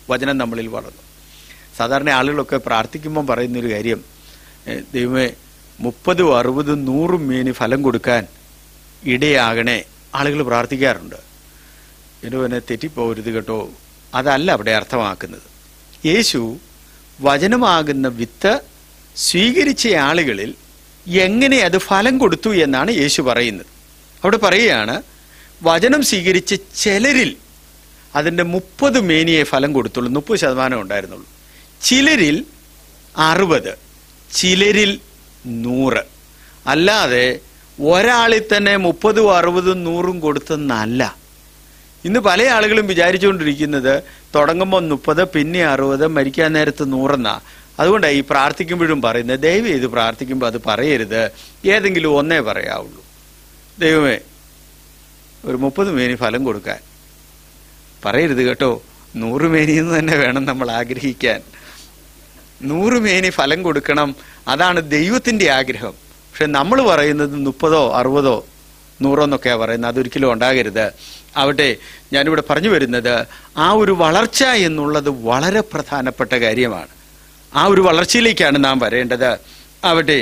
A: സാധാരണ ആളുകളൊക്കെ പ്രാർത്ഥിക്കുമ്പം പറയുന്നൊരു കാര്യം, ദൈവമേ 30, 60, 100 മേനി ഫലം കൊടുക്കാൻ ഇടയാകണേ. ആളുകൾ പ്രാർത്ഥിക്കാറുണ്ട്. പിന്നെ തെറ്റിപ്പോകരുത് കേട്ടോ, അതല്ല അവിടെ അർത്ഥമാക്കുന്നത്. യേശു വചനമാകുന്ന വിത്ത് സ്വീകരിച്ച ആളുകളിൽ എങ്ങനെ അത് ഫലം കൊടുത്തു എന്നാണ് യേശു പറയുന്നത്. അവിടെ പറയുകയാണ്, വചനം സ്വീകരിച്ച ചിലരിൽ അതിൻ്റെ 30 മേനിയെ ഫലം കൊടുത്തുള്ളൂ, 30% ഉണ്ടായിരുന്നുള്ളൂ. ചിലരിൽ 60, ചിലരിൽ 100. അല്ലാതെ ഒരാളിൽ തന്നെ 30, 60, 100 കൊടുത്തെന്നല്ല. ഇന്ന് പല ആളുകളും വിചാരിച്ചുകൊണ്ടിരിക്കുന്നത് തുടങ്ങുമ്പോൾ 30, പിന്നെ 60, മരിക്കാൻ നേരത്ത് 100 അതുകൊണ്ടാണ് ഈ പ്രാർത്ഥിക്കുമ്പോഴും പറയുന്നത്, ദയവ് ചെയ്ത് പ്രാർത്ഥിക്കുമ്പോൾ അത് പറയരുത്, ഏതെങ്കിലും ഒന്നേ പറയാവുള്ളൂ. ദൈവമേ ഒരു 30 മേനി ഫലം കൊടുക്കാൻ പറയരുത് കേട്ടോ. 100 മേനിന്ന് തന്നെ വേണം നമ്മൾ ആഗ്രഹിക്കാൻ. 100 മേനി ഫലം കൊടുക്കണം, അതാണ് ദൈവത്തിന്റെ ആഗ്രഹം. പക്ഷെ നമ്മൾ പറയുന്നത് 30, 60, 100 എന്നൊക്കെയാണ് പറയുന്നത്. അതൊരിക്കലും ഉണ്ടാകരുത്. ആവട്ടെ, ഞാനിവിടെ പറഞ്ഞു വരുന്നത് ആ ഒരു വളർച്ച എന്നുള്ളത് വളരെ പ്രധാനപ്പെട്ട കാര്യമാണ്. ആ ഒരു വളർച്ചയിലേക്കാണ് നാം വരേണ്ടത്. ആവട്ടെ,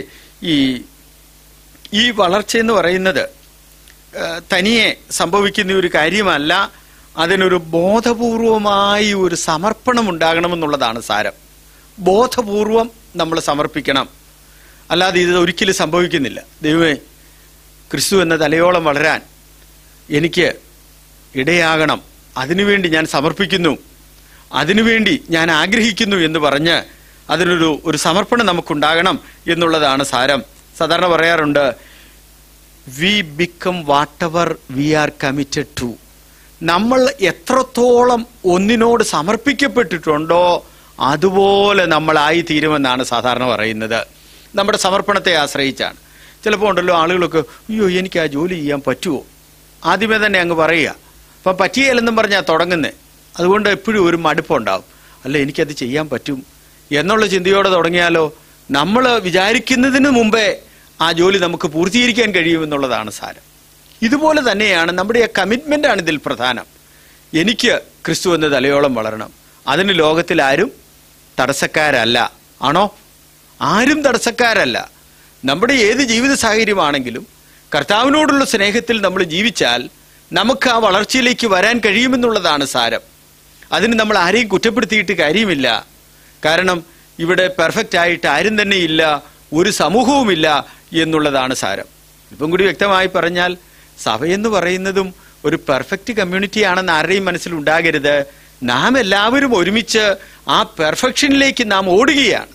A: ഈ വളർച്ച എന്ന് പറയുന്നത് തനിയെ സംഭവിക്കുന്ന ഒരു കാര്യമല്ല. അതിനൊരു ബോധപൂർവമായി ഒരു സമർപ്പണം ഉണ്ടാകണമെന്നുള്ളതാണ് സാരം. ബോധപൂർവം നമ്മൾ സമർപ്പിക്കണം, അല്ലാതെ ഇത് ഒരിക്കലും സംഭവിക്കുന്നില്ല. ദൈവമേ, ക്രിസ്തു എന്ന തലയോളം വളരാൻ എനിക്ക് ഇടയാകണം, അതിനുവേണ്ടി ഞാൻ സമർപ്പിക്കുന്നു, അതിനുവേണ്ടി ഞാൻ ആഗ്രഹിക്കുന്നു എന്ന് പറഞ്ഞ് അതിനൊരു സമർപ്പണം നമുക്കുണ്ടാകണം എന്നുള്ളതാണ് സാരം. സാധാരണ പറയാറുണ്ട്, we become whatever we are committed to. നമ്മൾ എത്രത്തോളം ഒന്നിനോട് സമർപ്പിക്കപ്പെട്ടിട്ടുണ്ടോ അതുപോലെ നമ്മളായി തീരുമെന്നാണ് സാധാരണ പറയുന്നത്. നമ്മുടെ സമർപ്പണത്തെ ആശ്രയിച്ചാണ്. ചിലപ്പോൾ ഉണ്ടല്ലോ ആളുകളൊക്കെ, അയ്യോ എനിക്ക് ആ ജോലി ചെയ്യാൻ പറ്റുമോ, ആദ്യമേ തന്നെ അങ്ങ് പറയുക. അപ്പം പറ്റിയല്ലെന്നും പറഞ്ഞാൽ തുടങ്ങുന്നത്. അതുകൊണ്ട് എപ്പോഴും ഒരു മടുപ്പുണ്ടാവും. അല്ല, എനിക്കത് ചെയ്യാൻ പറ്റും എന്നുള്ള ചിന്തയോടെ തുടങ്ങിയാലോ നമ്മൾ വിചാരിക്കുന്നതിന് മുമ്പേ ആ ജോലി നമുക്ക് പൂർത്തീകരിക്കാൻ കഴിയുമെന്നുള്ളതാണ് സാരം. ഇതുപോലെ തന്നെയാണ് നമ്മുടെ ആ കമ്മിറ്റ്മെന്റ് ആണ് ഇതിൽ പ്രധാനം. എനിക്ക് ക്രിസ്തു എന്ന തലയോളം വളരണം. അതിന് ലോകത്തിൽ ആരും തടസ്സക്കാരല്ല. ആണോ? ആരും തടസ്സക്കാരല്ല. നമ്മുടെ ഏത് ജീവിത സാഹചര്യമാണെങ്കിലും കർത്താവിനോടുള്ള സ്നേഹത്തിൽ നമ്മൾ ജീവിച്ചാൽ നമുക്ക് ആ വളർച്ചയിലേക്ക് വരാൻ കഴിയുമെന്നുള്ളതാണ് സാരം. അതിന് നമ്മൾ ആരെയും കുറ്റപ്പെടുത്തിയിട്ട് കാര്യമില്ല. കാരണം ഇവിടെ പെർഫെക്റ്റ് ആയിട്ട് ആരും തന്നെ ഇല്ല, ഒരു സമൂഹവുമില്ല എന്നുള്ളതാണ് സാരം. ഇപ്പം കൂടി വ്യക്തമായി പറഞ്ഞാൽ, സഭയെന്ന് പറയുന്നതും ഒരു പെർഫെക്റ്റ് കമ്മ്യൂണിറ്റി ആണെന്ന് ആരുടെയും മനസ്സിലുണ്ടാകരുത്. നാം എല്ലാവരും ഒരുമിച്ച് ആ പെർഫെക്ഷനിലേക്ക് നാം ഓടുകയാണ്.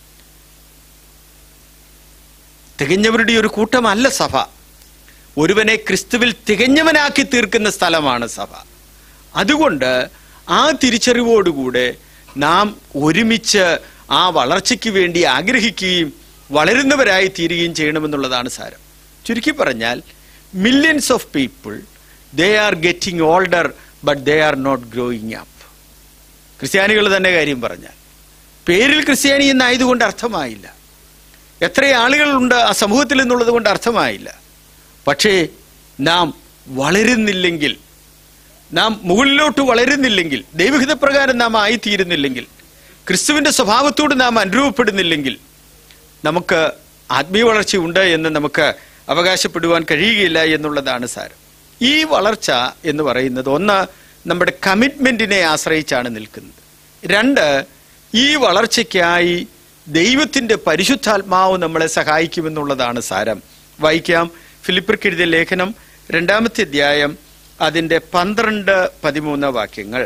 A: തികഞ്ഞവരുടെ ഒരു കൂട്ടമല്ല സഭ. ഒരുവനെ ക്രിസ്തുവിൽ തികഞ്ഞവനാക്കി തീർക്കുന്ന സ്ഥലമാണ് സഭ. അതുകൊണ്ട് ആ തിരിച്ചറിവോടുകൂടെ നാം ഒരുമിച്ച് ആ വളർച്ചയ്ക്ക് വേണ്ടി ആഗ്രഹിക്കുകയും വളരുന്നവരായി തീരുകയും ചെയ്യണമെന്നുള്ളതാണ് സാരം. ചുരുക്കി പറഞ്ഞാൽ, millions of people, they are getting older but they are not growing up. ക്രിസ്ത്യാനികൾ തന്നെ കാര്യം പറഞ്ഞാൽ, പേരിൽ ക്രിസ്ത്യാനി എന്നായതുകൊണ്ട് അർത്ഥമായില്ല. എത്ര ആളുകളുണ്ട് ആ സമൂഹത്തിൽ എന്നുള്ളത് കൊണ്ട് അർത്ഥമായില്ല. പക്ഷേ നാം വളരുന്നില്ലെങ്കിൽ, നാം മുകളിലോട്ട് വളരുന്നില്ലെങ്കിൽ, ദൈവഹിതപ്രകാരം നാം ആയിത്തീരുന്നില്ലെങ്കിൽ, ക്രിസ്തുവിന്റെ സ്വഭാവത്തോട് നാം അനുരൂപപ്പെടുന്നില്ലെങ്കിൽ നമുക്ക് ആത്മീയ വളർച്ച ഉണ്ട് എന്ന് നമുക്ക് അവകാശപ്പെടുവാൻ കഴിയുകയില്ല എന്നുള്ളതാണ് സാരം. ഈ വളർച്ച എന്ന് പറയുന്നത്, ഒന്ന്, നമ്മുടെ കമ്മിറ്റ്മെന്റിനെ ആശ്രയിച്ചാണ് നിൽക്കുന്നത്. രണ്ട്, ഈ വളർച്ചയ്ക്കായി ദൈവത്തിന്റെ പരിശുദ്ധാത്മാവ് നമ്മളെ സഹായിക്കുമെന്നുള്ളതാണ് സാരം. വായിക്കാം, ഫിലിപ്പിയർക്ക് എഴുതിയ ലേഖനം 2-ാമത്തെ അധ്യായം അതിന്റെ 12-13 വാക്യങ്ങൾ.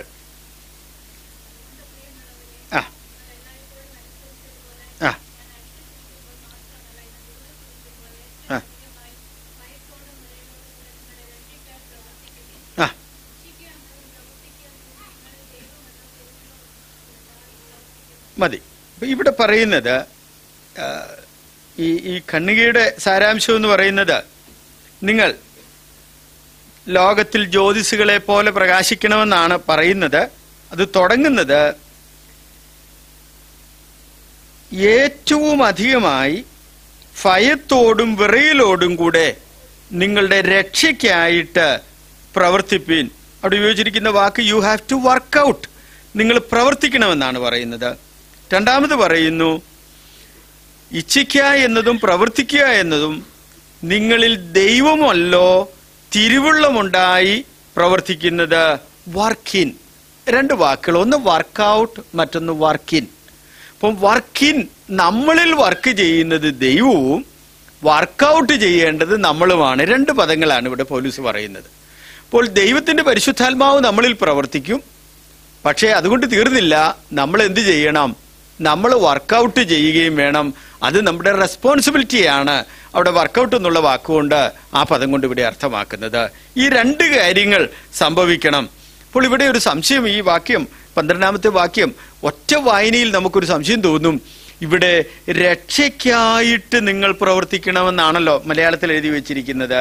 A: മതി. ഇവിടെ പറയുന്നത്, ഈ ഖണ്ഡികയുടെ സാരാംശം എന്ന് പറയുന്നത്, നിങ്ങൾ ലോകത്തിൽ ജ്യോതിസുകളെ പോലെ പ്രകാശിക്കണമെന്നാണ് പറയുന്നത്. അത് തുടങ്ങുന്നത്, ഏറ്റവും അധികമായി ഭയത്തോടും വിറയലോടും കൂടെ നിങ്ങളുടെ രക്ഷയ്ക്കായിട്ട് പ്രവർത്തിപ്പീൻ. അവിടെ ഉപയോഗിച്ചിരിക്കുന്ന വാക്ക് you have to work out. നിങ്ങൾ പ്രവർത്തിക്കണമെന്നാണ് പറയുന്നത്. രണ്ടാമത് പറയുന്നു, ഇച്ഛിക്കുക എന്നതും പ്രവർത്തിക്കുക എന്നതും നിങ്ങളിൽ ദൈവമല്ലോ തിരുവുള്ളമുണ്ടായി പ്രവർത്തിക്കുന്നത്. വർക്കിൻ. രണ്ട് വാക്കുകൾ, ഒന്ന് വർക്കൗട്ട്, മറ്റൊന്ന് വർക്കിൻ. അപ്പം വർക്കിൻ, നമ്മളിൽ വർക്ക് ചെയ്യുന്നത് ദൈവവും വർക്കൗട്ട് ചെയ്യേണ്ടത് നമ്മളുമാണ്. രണ്ട് പദങ്ങളാണ് ഇവിടെ പൗലോസ് പറയുന്നത്. അപ്പോൾ ദൈവത്തിന്റെ പരിശുദ്ധാത്മാവ് നമ്മളിൽ പ്രവർത്തിക്കും. പക്ഷേ അതുകൊണ്ട് തീർന്നില്ല. നമ്മൾ എന്ത് ചെയ്യണം? നമ്മൾ വർക്കൗട്ട് ചെയ്യുകയും വേണം. അത് നമ്മുടെ റെസ്പോൺസിബിലിറ്റിയാണ് അവിടെ വർക്കൗട്ട് എന്നുള്ള വാക്കുകൊണ്ട് ആ പദം കൊണ്ട് ഇവിടെ അർത്ഥമാക്കുന്നത്. ഈ രണ്ട് കാര്യങ്ങൾ സംഭവിക്കണം. അപ്പോൾ ഇവിടെ ഒരു സംശയം, ഈ വാക്യം 12-ാമത്തെ വാക്യം ഒറ്റ വായനയിൽ നമുക്കൊരു സംശയം തോന്നും. ഇവിടെ രക്ഷയ്ക്കായിട്ട് നിങ്ങൾ പ്രവർത്തിക്കണമെന്നാണല്ലോ മലയാളത്തിൽ എഴുതി വെച്ചിരിക്കുന്നത്.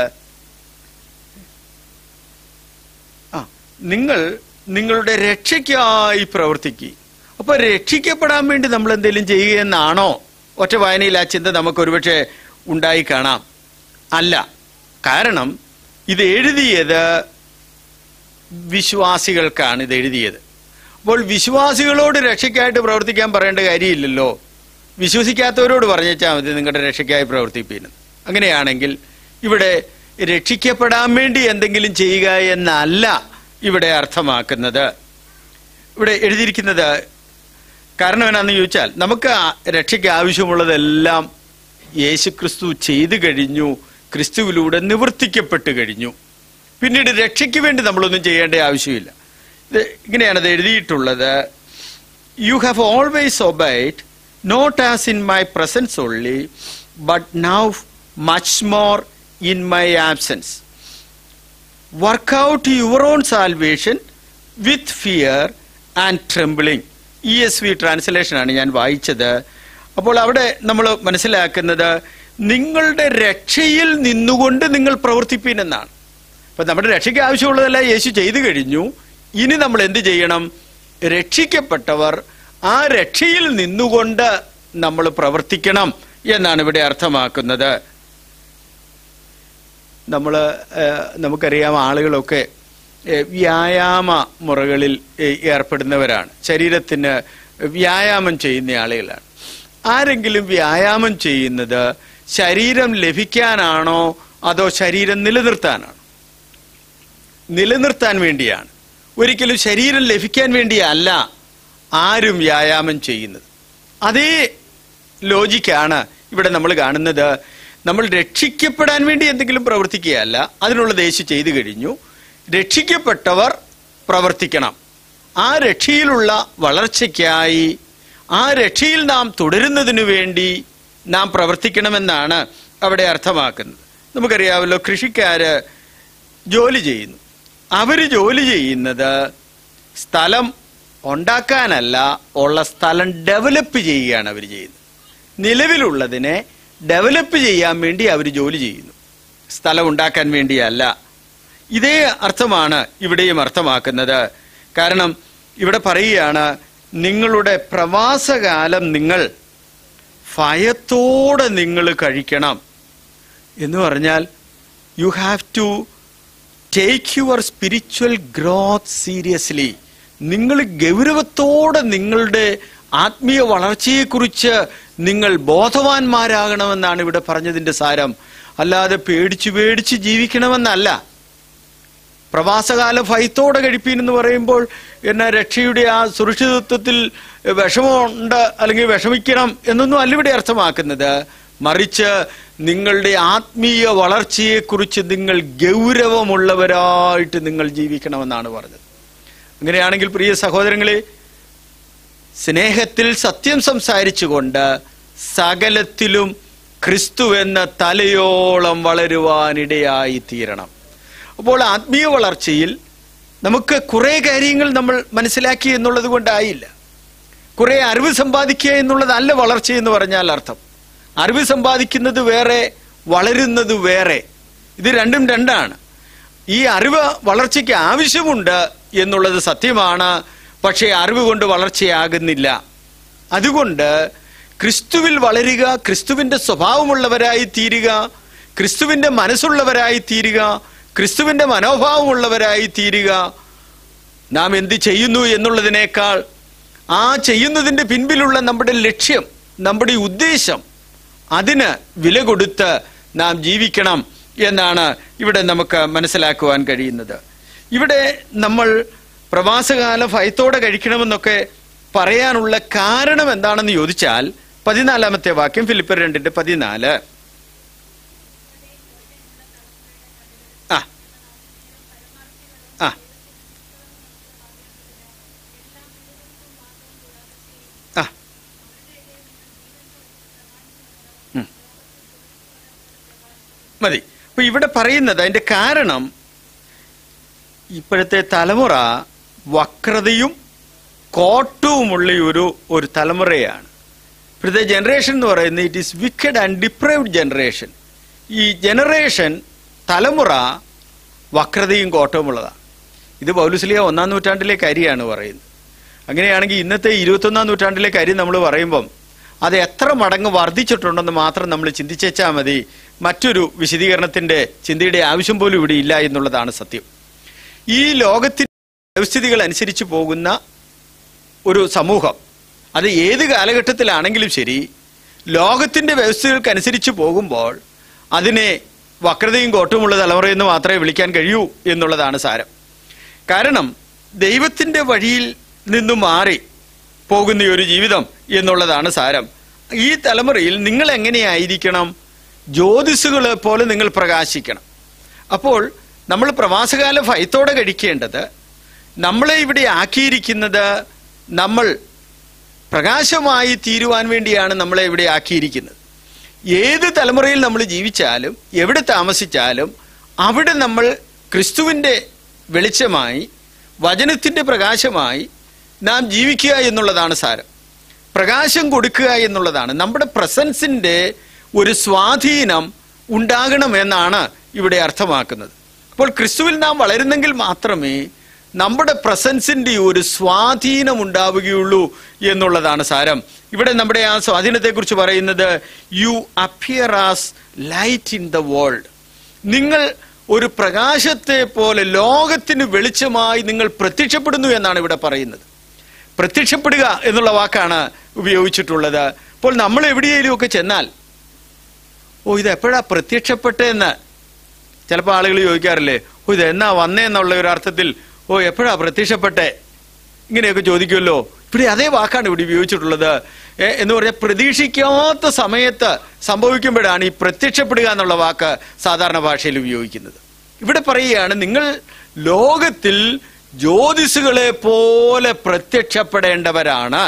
A: നിങ്ങൾ നിങ്ങളുടെ രക്ഷയ്ക്കായി പ്രവർത്തിക്കുക. അപ്പൊ രക്ഷിക്കപ്പെടാൻ വേണ്ടി നമ്മൾ എന്തെങ്കിലും ചെയ്യുകയെന്നാണോ ഒറ്റ വായനയിൽ ആ ചിന്ത നമുക്ക് ഒരുപക്ഷെ ഉണ്ടായി കാണാം. അല്ല. കാരണം ഇത് എഴുതിയത് വിശ്വാസികൾക്കാണ്. ഇത് എഴുതിയത്. അപ്പോൾ വിശ്വാസികളോട് രക്ഷയ്ക്കായിട്ട് പ്രവർത്തിക്കാൻ പറയേണ്ട കാര്യമില്ലല്ലോ. വിശ്വസിക്കാത്തവരോട് പറഞ്ഞാൽ മതി നിങ്ങളുടെ രക്ഷയ്ക്കായി പ്രവർത്തിപ്പിക്കുന്നു. അങ്ങനെയാണെങ്കിൽ ഇവിടെ രക്ഷിക്കപ്പെടാൻ വേണ്ടി എന്തെങ്കിലും ചെയ്യുക എന്നല്ല ഇവിടെ അർത്ഥമാക്കുന്നത്. ഇവിടെ എഴുതിയിരിക്കുന്നത് കാരണം എന്നാന്ന് ചോദിച്ചാൽ, നമുക്ക് രക്ഷയ്ക്ക് ആവശ്യമുള്ളതെല്ലാം യേശുക്രിസ്തു ചെയ്തു കഴിഞ്ഞു, ക്രിസ്തുവിലൂടെ നിവർത്തിക്കപ്പെട്ട് കഴിഞ്ഞു. പിന്നീട് രക്ഷയ്ക്ക് വേണ്ടി നമ്മളൊന്നും ചെയ്യേണ്ട ആവശ്യമില്ല. ഇത് ഇങ്ങനെയാണ് ഇത് എഴുതിയിട്ടുള്ളത്. You have always obeyed not as in my presence only but now much more in my absence. Work out your own salvation with fear and trembling. ESV translation ആണ് ഞാൻ വായിച്ചത്. അപ്പോൾ അവിടെ നമ്മൾ മനസ്സിലാക്കുന്നത് നിങ്ങളുടെ രക്ഷയിൽ നിന്നുകൊണ്ട് നിങ്ങൾ പ്രവർത്തിപ്പീൻ എന്നാണ്. അപ്പൊ നമ്മുടെ രക്ഷയ്ക്ക് ആവശ്യമുള്ളതെല്ലാം യേശു ചെയ്തു കഴിഞ്ഞു. ഇനി നമ്മൾ എന്ത് ചെയ്യണം? രക്ഷിക്കപ്പെട്ടവർ ആ രക്ഷയിൽ നിന്നുകൊണ്ട് നമ്മൾ പ്രവർത്തിക്കണം എന്നാണ് ഇവിടെ അർത്ഥമാക്കുന്നത്. നമുക്കറിയാം, ആളുകളൊക്കെ വ്യായാമ മുറകളിൽ ഏർപ്പെടുന്നവരാണ്. ശരീരത്തിന് വ്യായാമം ചെയ്യുന്ന ആളുകളാണ്. ആരെങ്കിലും വ്യായാമം ചെയ്യുന്നത് ശരീരം ലഭിക്കാനാണോ അതോ ശരീരം നിലനിർത്താനാണോ? നിലനിർത്താൻ വേണ്ടിയാണ്. ഒരിക്കലും ശരീരം ലഭിക്കാൻ വേണ്ടിയല്ല ആരും വ്യായാമം ചെയ്യുന്നത്. അതേ ലോജിക്കാണ് ഇവിടെ നമ്മൾ കാണുന്നത്. നമ്മൾ രക്ഷിക്കപ്പെടാൻ വേണ്ടി എന്തെങ്കിലും പ്രവർത്തിക്കുകയല്ല, അതിനുള്ളത് യേശു ചെയ്തു കഴിഞ്ഞു. രക്ഷിക്കപ്പെട്ടവർ പ്രവർത്തിക്കണം. ആ രക്ഷയിലുള്ള വളർച്ചയ്ക്കായി, ആ രക്ഷയിൽ നാം തുടരുന്നതിനു വേണ്ടി നാം പ്രവർത്തിക്കണമെന്നാണ് അവിടെ അർത്ഥമാക്കുന്നത്. നമുക്കറിയാമല്ലോ, കൃഷിക്കാര് ജോലി ചെയ്യുന്നു. അവർ ജോലി ചെയ്യുന്നത് സ്ഥലം ഉണ്ടാക്കാനല്ല, ഉള്ള സ്ഥലം ഡെവലപ്പ് ചെയ്യുകയാണ് അവർ ചെയ്യുന്നത്. നിലവിലുള്ളതിനെ ഡെവലപ്പ് ചെയ്യാൻ വേണ്ടി അവർ ജോലി ചെയ്യുന്നു, സ്ഥലം ഉണ്ടാക്കാൻ വേണ്ടിയല്ല. ഇതേ അർത്ഥമാണ് ഇവിടെയും അർത്ഥമാക്കുന്നത്. കാരണം ഇവിടെ പറയുകയാണ്, നിങ്ങളുടെ പ്രവാസകാലം നിങ്ങൾ ഭയത്തോടെ നിങ്ങൾ കഴിക്കണം എന്ന് പറഞ്ഞാൽ you have to take your spiritual growth seriously. നിങ്ങൾ ഗൗരവത്തോടെ നിങ്ങളുടെ ആത്മീയ വളർച്ചയെക്കുറിച്ച് നിങ്ങൾ ബോധവാന്മാരാകണമെന്നാണ് ഇവിടെ പറഞ്ഞതിന്റെ സാരം. അല്ലാതെ പേടിച്ച് ജീവിക്കണമെന്നല്ല. പ്രവാസകാല ഭയത്തോടെ കഴിപ്പീനെന്ന് പറയുമ്പോൾ എന്നാ രക്ഷയുടെ ആ സുരക്ഷിതത്വത്തിൽ വിഷമമുണ്ട് അല്ലെങ്കിൽ വിഷമിക്കണം എന്നൊന്നും അല്ല ഇവിടെ അർത്ഥമാക്കുന്നത്. മറിച്ച് നിങ്ങളുടെ ആത്മീയ വളർച്ചയെക്കുറിച്ച് നിങ്ങൾ ഗൗരവമുള്ളവരായിട്ട് നിങ്ങൾ ജീവിക്കണമെന്നാണ് പറഞ്ഞത്. അങ്ങനെയാണെങ്കിൽ പ്രിയ സഹോദരങ്ങളെ, സ്നേഹത്തിൽ സത്യം സംസാരിച്ചുകൊണ്ട് സകലത്തിലും ക്രിസ്തു എന്ന തലയോളം വളരുവാനിടയായി തീരണം. അപ്പോൾ ആത്മീയ വളർച്ചയിൽ നമുക്ക് കുറെ കാര്യങ്ങൾ നമ്മൾ മനസ്സിലാക്കി എന്നുള്ളത് കൊണ്ടായില്ല. കുറെ അറിവ് സമ്പാദിക്കുക എന്നുള്ളതല്ല വളർച്ച എന്ന് പറഞ്ഞാൽ അർത്ഥം. അറിവ് സമ്പാദിക്കുന്നത് വേറെ, വളരുന്നത് വേറെ. ഇത് രണ്ടും രണ്ടാണ്. ഈ അറിവ് വളർച്ചയ്ക്ക് ആവശ്യമുണ്ട് എന്നുള്ളത് സത്യമാണ്. പക്ഷേ അറിവ് കൊണ്ട് വളർച്ചയാകുന്നില്ല. അതുകൊണ്ട് ക്രിസ്തുവിൽ വളരുക, ക്രിസ്തുവിന്റെ സ്വഭാവമുള്ളവരായി തീരുക, ക്രിസ്തുവിന്റെ മനസ്സുള്ളവരായി തീരുക, ക്രിസ്തുവിന്റെ മനോഭാവമുള്ളവരായി തീരുക. നാം എന്ത് ചെയ്യുന്നു എന്നുള്ളതിനേക്കാൾ ആ ചെയ്യുന്നതിന്റെ പിൻപിലുള്ള നമ്മുടെ ലക്ഷ്യം, നമ്മുടെ ഉദ്ദേശം, അതിന് വില കൊടുത്ത് നാം ജീവിക്കണം എന്നാണ് ഇവിടെ നമുക്ക് മനസ്സിലാക്കുവാൻ കഴിയുന്നത്. ഇവിടെ നമ്മൾ പ്രവാസകാല ഭയത്തോടെ കഴിക്കണമെന്നൊക്കെ പറയാനുള്ള കാരണം എന്താണെന്ന് ചോദിച്ചാൽ 14-ാമത്തെ വാക്യം, ഫിലിപ്പിയർ 2:14. ആ ആ ആ മതി. അപ്പൊ ഇവിടെ പറയുന്നത് അതിന്റെ കാരണം, ഇപ്പോഴത്തെ തലമുറ വക്രതയും കോട്ടവുമുള്ള ഒരു തലമുറയാണ്. ഇപ്പോഴത്തെ ജനറേഷൻ എന്ന് പറയുന്നത് it is wicked and deprived generation. ഈ ജനറേഷൻ തലമുറ വക്രതയും കോട്ടവുമുള്ളതാണ്. ഇത് പൗലോസ്ലീഹ 1-ാം നൂറ്റാണ്ടിലെ കാര്യമാണ് പറയുന്നത്. അങ്ങനെയാണെങ്കിൽ ഇന്നത്തെ 21-ാം നൂറ്റാണ്ടിലെ കാര്യം നമ്മൾ പറയുമ്പം അത് എത്ര മടങ്ങ് വർദ്ധിച്ചിട്ടുണ്ടെന്ന് മാത്രം നമ്മൾ ചിന്തിച്ചാൽ മതി. മറ്റൊരു വിശദീകരണത്തിന്റെ ചിന്തയുടെ ആവശ്യം പോലും ഇവിടെ ഇല്ല എന്നുള്ളതാണ് സത്യം. ഈ ലോകത്തിന്റെ വ്യവസ്ഥിതികൾ അനുസരിച്ച് പോകുന്ന ഒരു സമൂഹം, അത് ഏത് കാലഘട്ടത്തിലാണെങ്കിലും ശരി, ലോകത്തിന്റെ വ്യവസ്ഥകൾക്കനുസരിച്ച് പോകുമ്പോൾ അതിനെ വക്രതയും കോട്ടവുമുള്ള തലമുറയെന്ന് മാത്രമേ വിളിക്കാൻ കഴിയൂ എന്നുള്ളതാണ് സാരം. കാരണം ദൈവത്തിന്റെ വഴിയിൽ നിന്നും മാറി പോകുന്ന ഒരു ജീവിതം എന്നുള്ളതാണ് സാരം. ഈ തലമുറയിൽ നിങ്ങൾ എങ്ങനെയായിരിക്കണം? ജ്യോതിസുകളെ പോലെ നിങ്ങൾ പ്രകാശിക്കണം. അപ്പോൾ നമ്മൾ പ്രവാസകാല ഭയത്തോടെ കഴിക്കേണ്ടത്, നമ്മളെ ഇവിടെ ആക്കിയിരിക്കുന്നത് നമ്മൾ പ്രകാശമായി തീരുവാൻ വേണ്ടിയാണ് നമ്മളെ ഇവിടെ ആക്കിയിരിക്കുന്നത്. ഏത് തലമുറയിൽ നമ്മൾ ജീവിച്ചാലും എവിടെ താമസിച്ചാലും അവിടെ നമ്മൾ ക്രിസ്തുവിൻ്റെ വെളിച്ചമായി, വചനത്തിൻ്റെ പ്രകാശമായി നാം ജീവിക്കുക എന്നുള്ളതാണ് സാരം. പ്രകാശം കൊടുക്കുക എന്നുള്ളതാണ്. നമ്മുടെ പ്രസൻസിൻ്റെ ഒരു സ്വാധീനം ഉണ്ടാകണമെന്നാണ് ഇവിടെ അർത്ഥമാക്കുന്നത്. അപ്പോൾ ക്രിസ്തുവിൽ നാം വളരുന്നെങ്കിൽ മാത്രമേ നമ്മുടെ പ്രസൻസിൻ്റെ ഒരു സ്വാധീനം ഉണ്ടാവുകയുള്ളൂ എന്നുള്ളതാണ് സാരം. ഇവിടെ നമ്മുടെ ആ സ്വാധീനത്തെക്കുറിച്ച് പറയുന്നത്, you appear as light in the world. നിങ്ങൾ ഒരു പ്രകാശത്തെ പോലെ ലോകത്തിന് വെളിച്ചമായി നിങ്ങൾ പ്രത്യക്ഷപ്പെടുന്നു എന്നാണ് ഇവിടെ പറയുന്നത്. പ്രത്യക്ഷപ്പെടുക എന്നുള്ള വാക്കാണ് ഉപയോഗിച്ചിട്ടുള്ളത്. അപ്പോൾ നമ്മൾ എവിടെയെങ്കിലും ഒക്കെ ചെന്നാൽ, ഇത് എപ്പോഴാ പ്രത്യക്ഷപ്പെട്ടതെന്ന് ചിലപ്പോൾ ആളുകൾ ചോദിക്കാറില്ലേ? ഇത് എന്നാ വന്നേന്നുള്ള ഒരു അർത്ഥത്തിൽ, എപ്പോഴാ പ്രത്യക്ഷപ്പെട്ടെ, ഇങ്ങനെയൊക്കെ ചോദിക്കുമല്ലോ. ഇവിടെ അതേ വാക്കാണ് ഇവിടെ ഉപയോഗിച്ചിട്ടുള്ളത്. എന്ന് പറഞ്ഞാൽ പ്രതീക്ഷിക്കാത്ത സമയത്ത് സംഭവിക്കുമ്പോഴാണ് ഈ പ്രത്യക്ഷപ്പെടുക എന്നുള്ള വാക്ക് സാധാരണ ഭാഷയിൽ ഉപയോഗിക്കുന്നത്. ഇവിടെ പറയുകയാണ്, നിങ്ങൾ ലോകത്തിൽ ജ്യോതിസുകളെ പോലെ പ്രത്യക്ഷപ്പെടേണ്ടവരാണ്.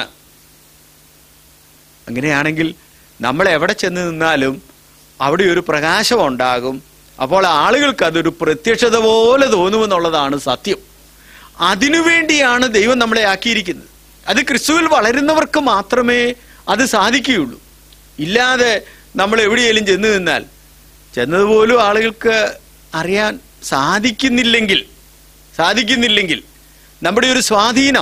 A: അങ്ങനെയാണെങ്കിൽ നമ്മൾ എവിടെ ചെന്ന് നിന്നാലും അവിടെ ഒരു പ്രകാശം ഉണ്ടാകും. അപ്പോൾ ആളുകൾക്ക് അതൊരു പ്രത്യക്ഷത പോലെ തോന്നുമെന്നുള്ളതാണ് സത്യം. അതിനുവേണ്ടിയാണ് ദൈവം നമ്മളെ ആക്കിയിരിക്കുന്നത്. അത് ക്രിസ്തുവിൽ വളരുന്നവർക്ക് മാത്രമേ അത് സാധിക്കുകയുള്ളൂ. ഇല്ലാതെ നമ്മൾ എവിടെയെങ്കിലും ചെന്ന് നിന്നാൽ, ചെന്നതുപോലും ആളുകൾക്ക് അറിയാൻ സാധിക്കുന്നില്ലെങ്കിൽ നമ്മുടെ ഒരു സ്വാധീനം,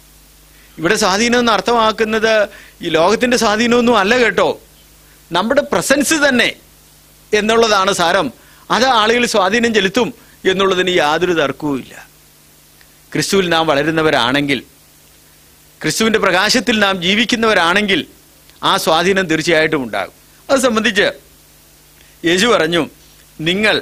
A: ഇവിടെ സ്വാധീനം എന്ന് അർത്ഥമാക്കുന്നത് ഈ ലോകത്തിന്റെ സ്വാധീനമൊന്നും അല്ല കേട്ടോ, നമ്മുടെ പ്രസൻസ് തന്നെ എന്നുള്ളതാണ് സാരം. അത് ആളുകൾ സ്വാധീനം ചെലുത്തും എന്നുള്ളതിന് യാതൊരു തർക്കവുമില്ല. ക്രിസ്തുവിൽ നാം വളരുന്നവരാണെങ്കിൽ, ക്രിസ്തുവിന്റെ പ്രകാശത്തിൽ നാം ജീവിക്കുന്നവരാണെങ്കിൽ ആ സ്വാധീനം തീർച്ചയായിട്ടും ഉണ്ടാകും. അത് സംബന്ധിച്ച് യേശു പറഞ്ഞു, നിങ്ങൾ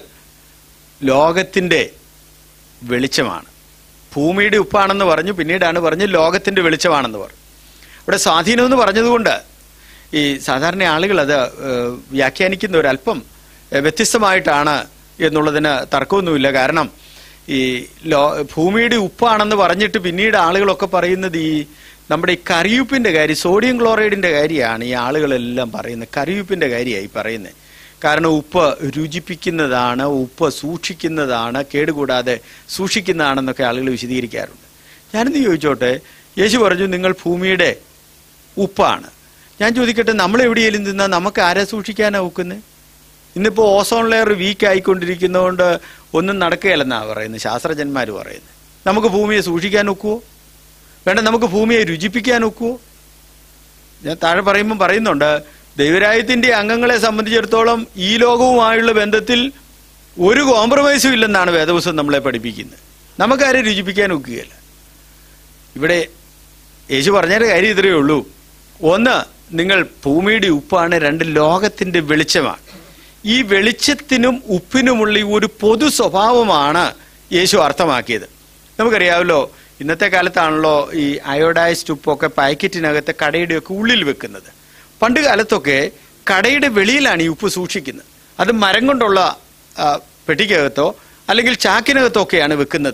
A: ലോകത്തിന്റെ വെളിച്ചമാണ്, ഭൂമിയുടെ ഉപ്പാണെന്ന് പറഞ്ഞു. പിന്നീടാണ് പറഞ്ഞ് ലോകത്തിന്റെ വെളിച്ചമാണെന്ന് പറഞ്ഞു. ഇവിടെ സ്വാധീനം എന്ന് പറഞ്ഞതുകൊണ്ട് ഈ സാധാരണ ആളുകൾ അത് വ്യാഖ്യാനിക്കുന്ന ഒരല്പം വ്യത്യസ്തമായിട്ടാണ് എന്നുള്ളതിന് തർക്കമൊന്നുമില്ല. കാരണം ഈ ഭൂമിയുടെ ഉപ്പാണെന്ന് പറഞ്ഞിട്ട് പിന്നീട് ആളുകളൊക്കെ പറയുന്നത് ഈ നമ്മുടെ ഈ കറിയുപ്പിന്റെ കാര്യം, സോഡിയം ക്ലോറൈഡിന്റെ കാര്യമാണ് ഈ ആളുകളെല്ലാം പറയുന്നത്. കറിയുപ്പിന്റെ കാര്യമായി പറയുന്നത്. കാരണം ഉപ്പ് രുചിപ്പിക്കുന്നതാണ്, ഉപ്പ് സൂക്ഷിക്കുന്നതാണ്, കേടുകൂടാതെ സൂക്ഷിക്കുന്നതാണെന്നൊക്കെ ആളുകൾ വിശദീകരിക്കാറുണ്ട്. ഞാനെന്ന് ചോദിച്ചോട്ടെ, യേശു പറഞ്ഞു നിങ്ങൾ ഭൂമിയുടെ ഉപ്പാണ്. ഞാൻ ചോദിക്കട്ടെ, നമ്മളെവിടെയെങ്കിലും തിന്നാൽ നമുക്ക് ആരെ സൂക്ഷിക്കാനാണ് ഒക്കുന്നത്? ഇന്നിപ്പോൾ ഓസോൺ ലെയർ വീക്ക് ആയിക്കൊണ്ടിരിക്കുന്നതുകൊണ്ട് ഒന്നും നടക്കുകയല്ലെന്നാണ് പറയുന്നത്, ശാസ്ത്രജ്ഞന്മാർ പറയുന്നത്. നമുക്ക് ഭൂമിയെ സൂക്ഷിക്കാൻ ഒക്കുവോ? വേണ്ട, നമുക്ക് ഭൂമിയെ രുചിപ്പിക്കാൻ ഒക്കുവോ? ഞാൻ താഴെ പറയുന്നുണ്ട്, ദൈവരാജ്യത്തിന്റെ അംഗങ്ങളെ സംബന്ധിച്ചിടത്തോളം ഈ ലോകവുമായുള്ള ബന്ധത്തിൽ ഒരു കോംപ്രമൈസും ഇല്ലെന്നാണ് വേദപുസ്തകം നമ്മളെ പഠിപ്പിക്കുന്നത്. നമുക്കാരെ രുചിപ്പിക്കാൻ ഒക്കുകയില്ല. ഇവിടെ യേശു പറഞ്ഞൊരു കാര്യം ഇത്രയേ ഉള്ളൂ. ഒന്ന്, നിങ്ങൾ ഭൂമിയുടെ ഉപ്പാണ്. രണ്ട്, ലോകത്തിന്റെ വെളിച്ചമാണ്. ഈ വെളിച്ചത്തിനും ഉപ്പിനുമുള്ള ഒരു പൊതു സ്വഭാവമാണ് യേശു അർത്ഥമാക്കിയത്. നമുക്കറിയാമല്ലോ, ഇന്നത്തെ കാലത്താണല്ലോ ഈ അയോഡൈസ്ഡ് ഉപ്പൊക്കെ പാക്കറ്റിനകത്ത് കടയുടെയൊക്കെ ഉള്ളിൽ വെക്കുന്നത്. പണ്ട് കാലത്തൊക്കെ കടയുടെ വെളിയിലാണ് ഈ ഉപ്പ് സൂക്ഷിക്കുന്നത്. അത് മരം കൊണ്ടുള്ള പെട്ടിക്കകത്തോ അല്ലെങ്കിൽ ചാക്കിനകത്തോ ഒക്കെയാണ് വെക്കുന്നത്.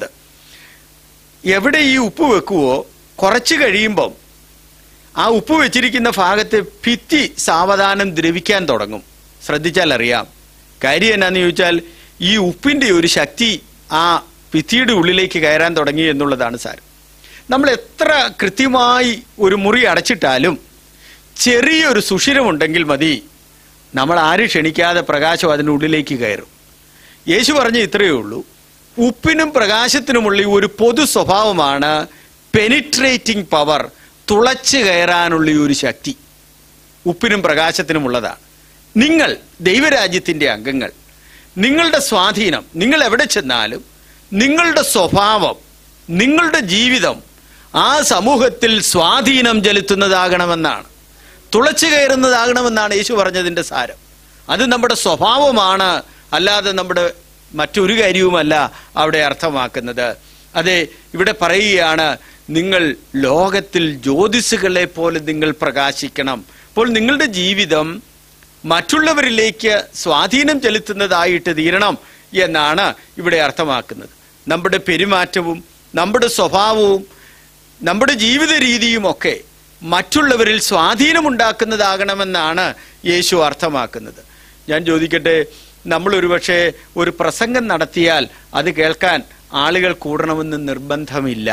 A: എവിടെ ഈ ഉപ്പ് വെക്കുവോ കുറച്ച് കഴിയുമ്പം ആ ഉപ്പ് വെച്ചിരിക്കുന്ന ഭാഗത്തെ ഭിത്തി സാവധാനം ദ്രവിക്കാൻ തുടങ്ങും. ശ്രദ്ധിച്ചാൽ അറിയാം. കാര്യം എന്നാന്ന് ചോദിച്ചാൽ ഈ ഉപ്പിൻ്റെ ഒരു ശക്തി ആ ഭിത്തിയുടെ ഉള്ളിലേക്ക് കയറാൻ തുടങ്ങി എന്നുള്ളതാണ് സാരം. നമ്മൾ എത്ര കൃത്യമായി ഒരു മുറി അടച്ചിട്ടാലും ചെറിയൊരു സുഷിരമുണ്ടെങ്കിൽ മതി, നമ്മൾ ആരും ക്ഷണിക്കാതെ പ്രകാശം അതിൻ്റെ ഉള്ളിലേക്ക് കയറും. യേശു പറഞ്ഞ ഇത്രയേ ഉള്ളൂ, ഉപ്പിനും പ്രകാശത്തിനുമുള്ള ഒരു പൊതു സ്വഭാവമാണ് പെനിട്രേറ്റിംഗ് പവർ, തുളച്ചു കയറാനുള്ള ഒരു ശക്തി ഉപ്പിനും പ്രകാശത്തിനുമുള്ളതാണ്. നിങ്ങൾ ദൈവരാജ്യത്തിൻ്റെ അംഗങ്ങൾ, നിങ്ങളുടെ സ്വാധീനം, നിങ്ങൾ എവിടെ ചെന്നാലും നിങ്ങളുടെ സ്വഭാവം, നിങ്ങളുടെ ജീവിതം ആ സമൂഹത്തിൽ സ്വാധീനം ചെലുത്തുന്നതാകണമെന്നാണ്, തുളച്ചു കയറുന്നതാകണമെന്നാണ് യേശു പറഞ്ഞതിൻ്റെ സാരം. അത് നമ്മുടെ സ്വഭാവമാണ്, അല്ലാതെ നമ്മുടെ മറ്റൊരു കാര്യവുമല്ല അവിടെ അർത്ഥമാക്കുന്നത്. അതെ, ഇവിടെ പറയുകയാണ്, നിങ്ങൾ ലോകത്തിൽ ജ്യോതിസുകളെ പോലെ നിങ്ങൾ പ്രകാശിക്കണം. അപ്പോൾ നിങ്ങളുടെ ജീവിതം മറ്റുള്ളവരിലേക്ക് സ്വാധീനം ചെലുത്തുന്നതായിട്ട് തീരണം എന്നാണ് ഇവിടെ അർത്ഥമാക്കുന്നത്. നമ്മുടെ പെരുമാറ്റവും നമ്മുടെ സ്വഭാവവും നമ്മുടെ ജീവിത രീതിയുമൊക്കെ മറ്റുള്ളവരിൽ സ്വാധീനമുണ്ടാക്കുന്നതാകണമെന്നാണ് യേശു അർത്ഥമാക്കുന്നത്. ഞാൻ ചോദിക്കട്ടെ, നമ്മളൊരു പക്ഷേ ഒരു പ്രസംഗം നടത്തിയാൽ അത് കേൾക്കാൻ ആളുകൾ കൂടണമെന്ന് നിർബന്ധമില്ല.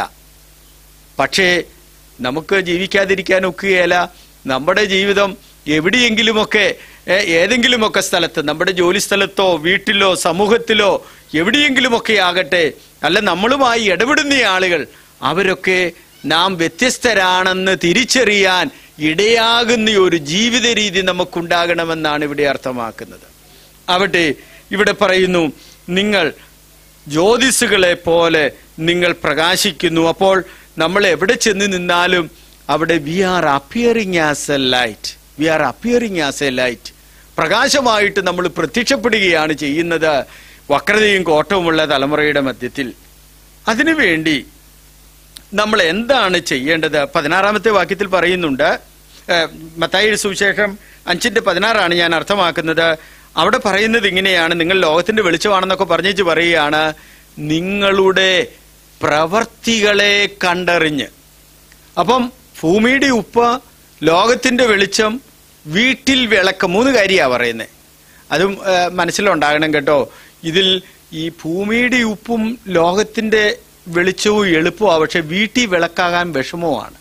A: പക്ഷേ നമുക്ക് ജീവിക്കാതിരിക്കാൻ ഒക്കുകയില്ല. നമ്മുടെ ജീവിതം എവിടെയെങ്കിലുമൊക്കെ, ഏതെങ്കിലുമൊക്കെ സ്ഥലത്ത്, നമ്മുടെ ജോലി സ്ഥലത്തോ വീട്ടിലോ സമൂഹത്തിലോ എവിടെയെങ്കിലുമൊക്കെ ആകട്ടെ, അല്ല നമ്മളുമായി ഇടപെടുന്ന ആളുകൾ, അവരൊക്കെ നാം വ്യത്യസ്തരാണെന്ന് തിരിച്ചറിയാൻ ഇടയാകുന്ന ഒരു ജീവിത രീതി നമുക്കുണ്ടാകണമെന്നാണ് ഇവിടെ അർത്ഥമാക്കുന്നത്. അവിടെ ഇവിടെ പറയുന്നു, നിങ്ങൾ ജ്യോതിസുകളെ പോലെ നിങ്ങൾ പ്രകാശിക്കുന്നു. അപ്പോൾ നമ്മൾ എവിടെ ചെന്ന് നിന്നാലും അവിടെ we are appearing as a light, we are appearing as a light, പ്രകാശമായിട്ട് നമ്മൾ പ്രത്യക്ഷപ്പെടുകയാണ് ചെയ്യുന്നത് വക്രതയും കോട്ടവുമുള്ള തലമുറയുടെ മധ്യത്തിൽ. അതിനുവേണ്ടി നമ്മൾ എന്താണ് ചെയ്യേണ്ടത്? 16-ാമത്തെ വാക്യത്തിൽ പറയുന്നുണ്ട്, മത്തായിയുടെ സുവിശേഷം 5:16 ഞാൻ അർത്ഥമാക്കുന്നത്. അവിടെ പറയുന്നത് ഇങ്ങനെയാണ്, നിങ്ങൾ ലോകത്തിന്റെ വെളിച്ചമാണെന്നൊക്കെ പറഞ്ഞേച്ച് പറയുകയാണ്, നിങ്ങളുടെ പ്രവർത്തികളെ കണ്ടറിഞ്ഞ്. അപ്പം ഭൂമിയുടെ ഉപ്പ്, ലോകത്തിന്റെ വെളിച്ചം, വീട്ടിൽ വിളക്ക്, 3 കാര്യമാണ് പറയുന്നത്. അതും മനസ്സിലുണ്ടാകണം കേട്ടോ. ഇതിൽ ഈ ഭൂമിയുടെ ഉപ്പും ലോകത്തിന്റെ വെളിച്ചവും എളുപ്പമാണ്, പക്ഷെ വീട്ടിൽ വിളക്കാകാൻ വിഷമവുമാണ്.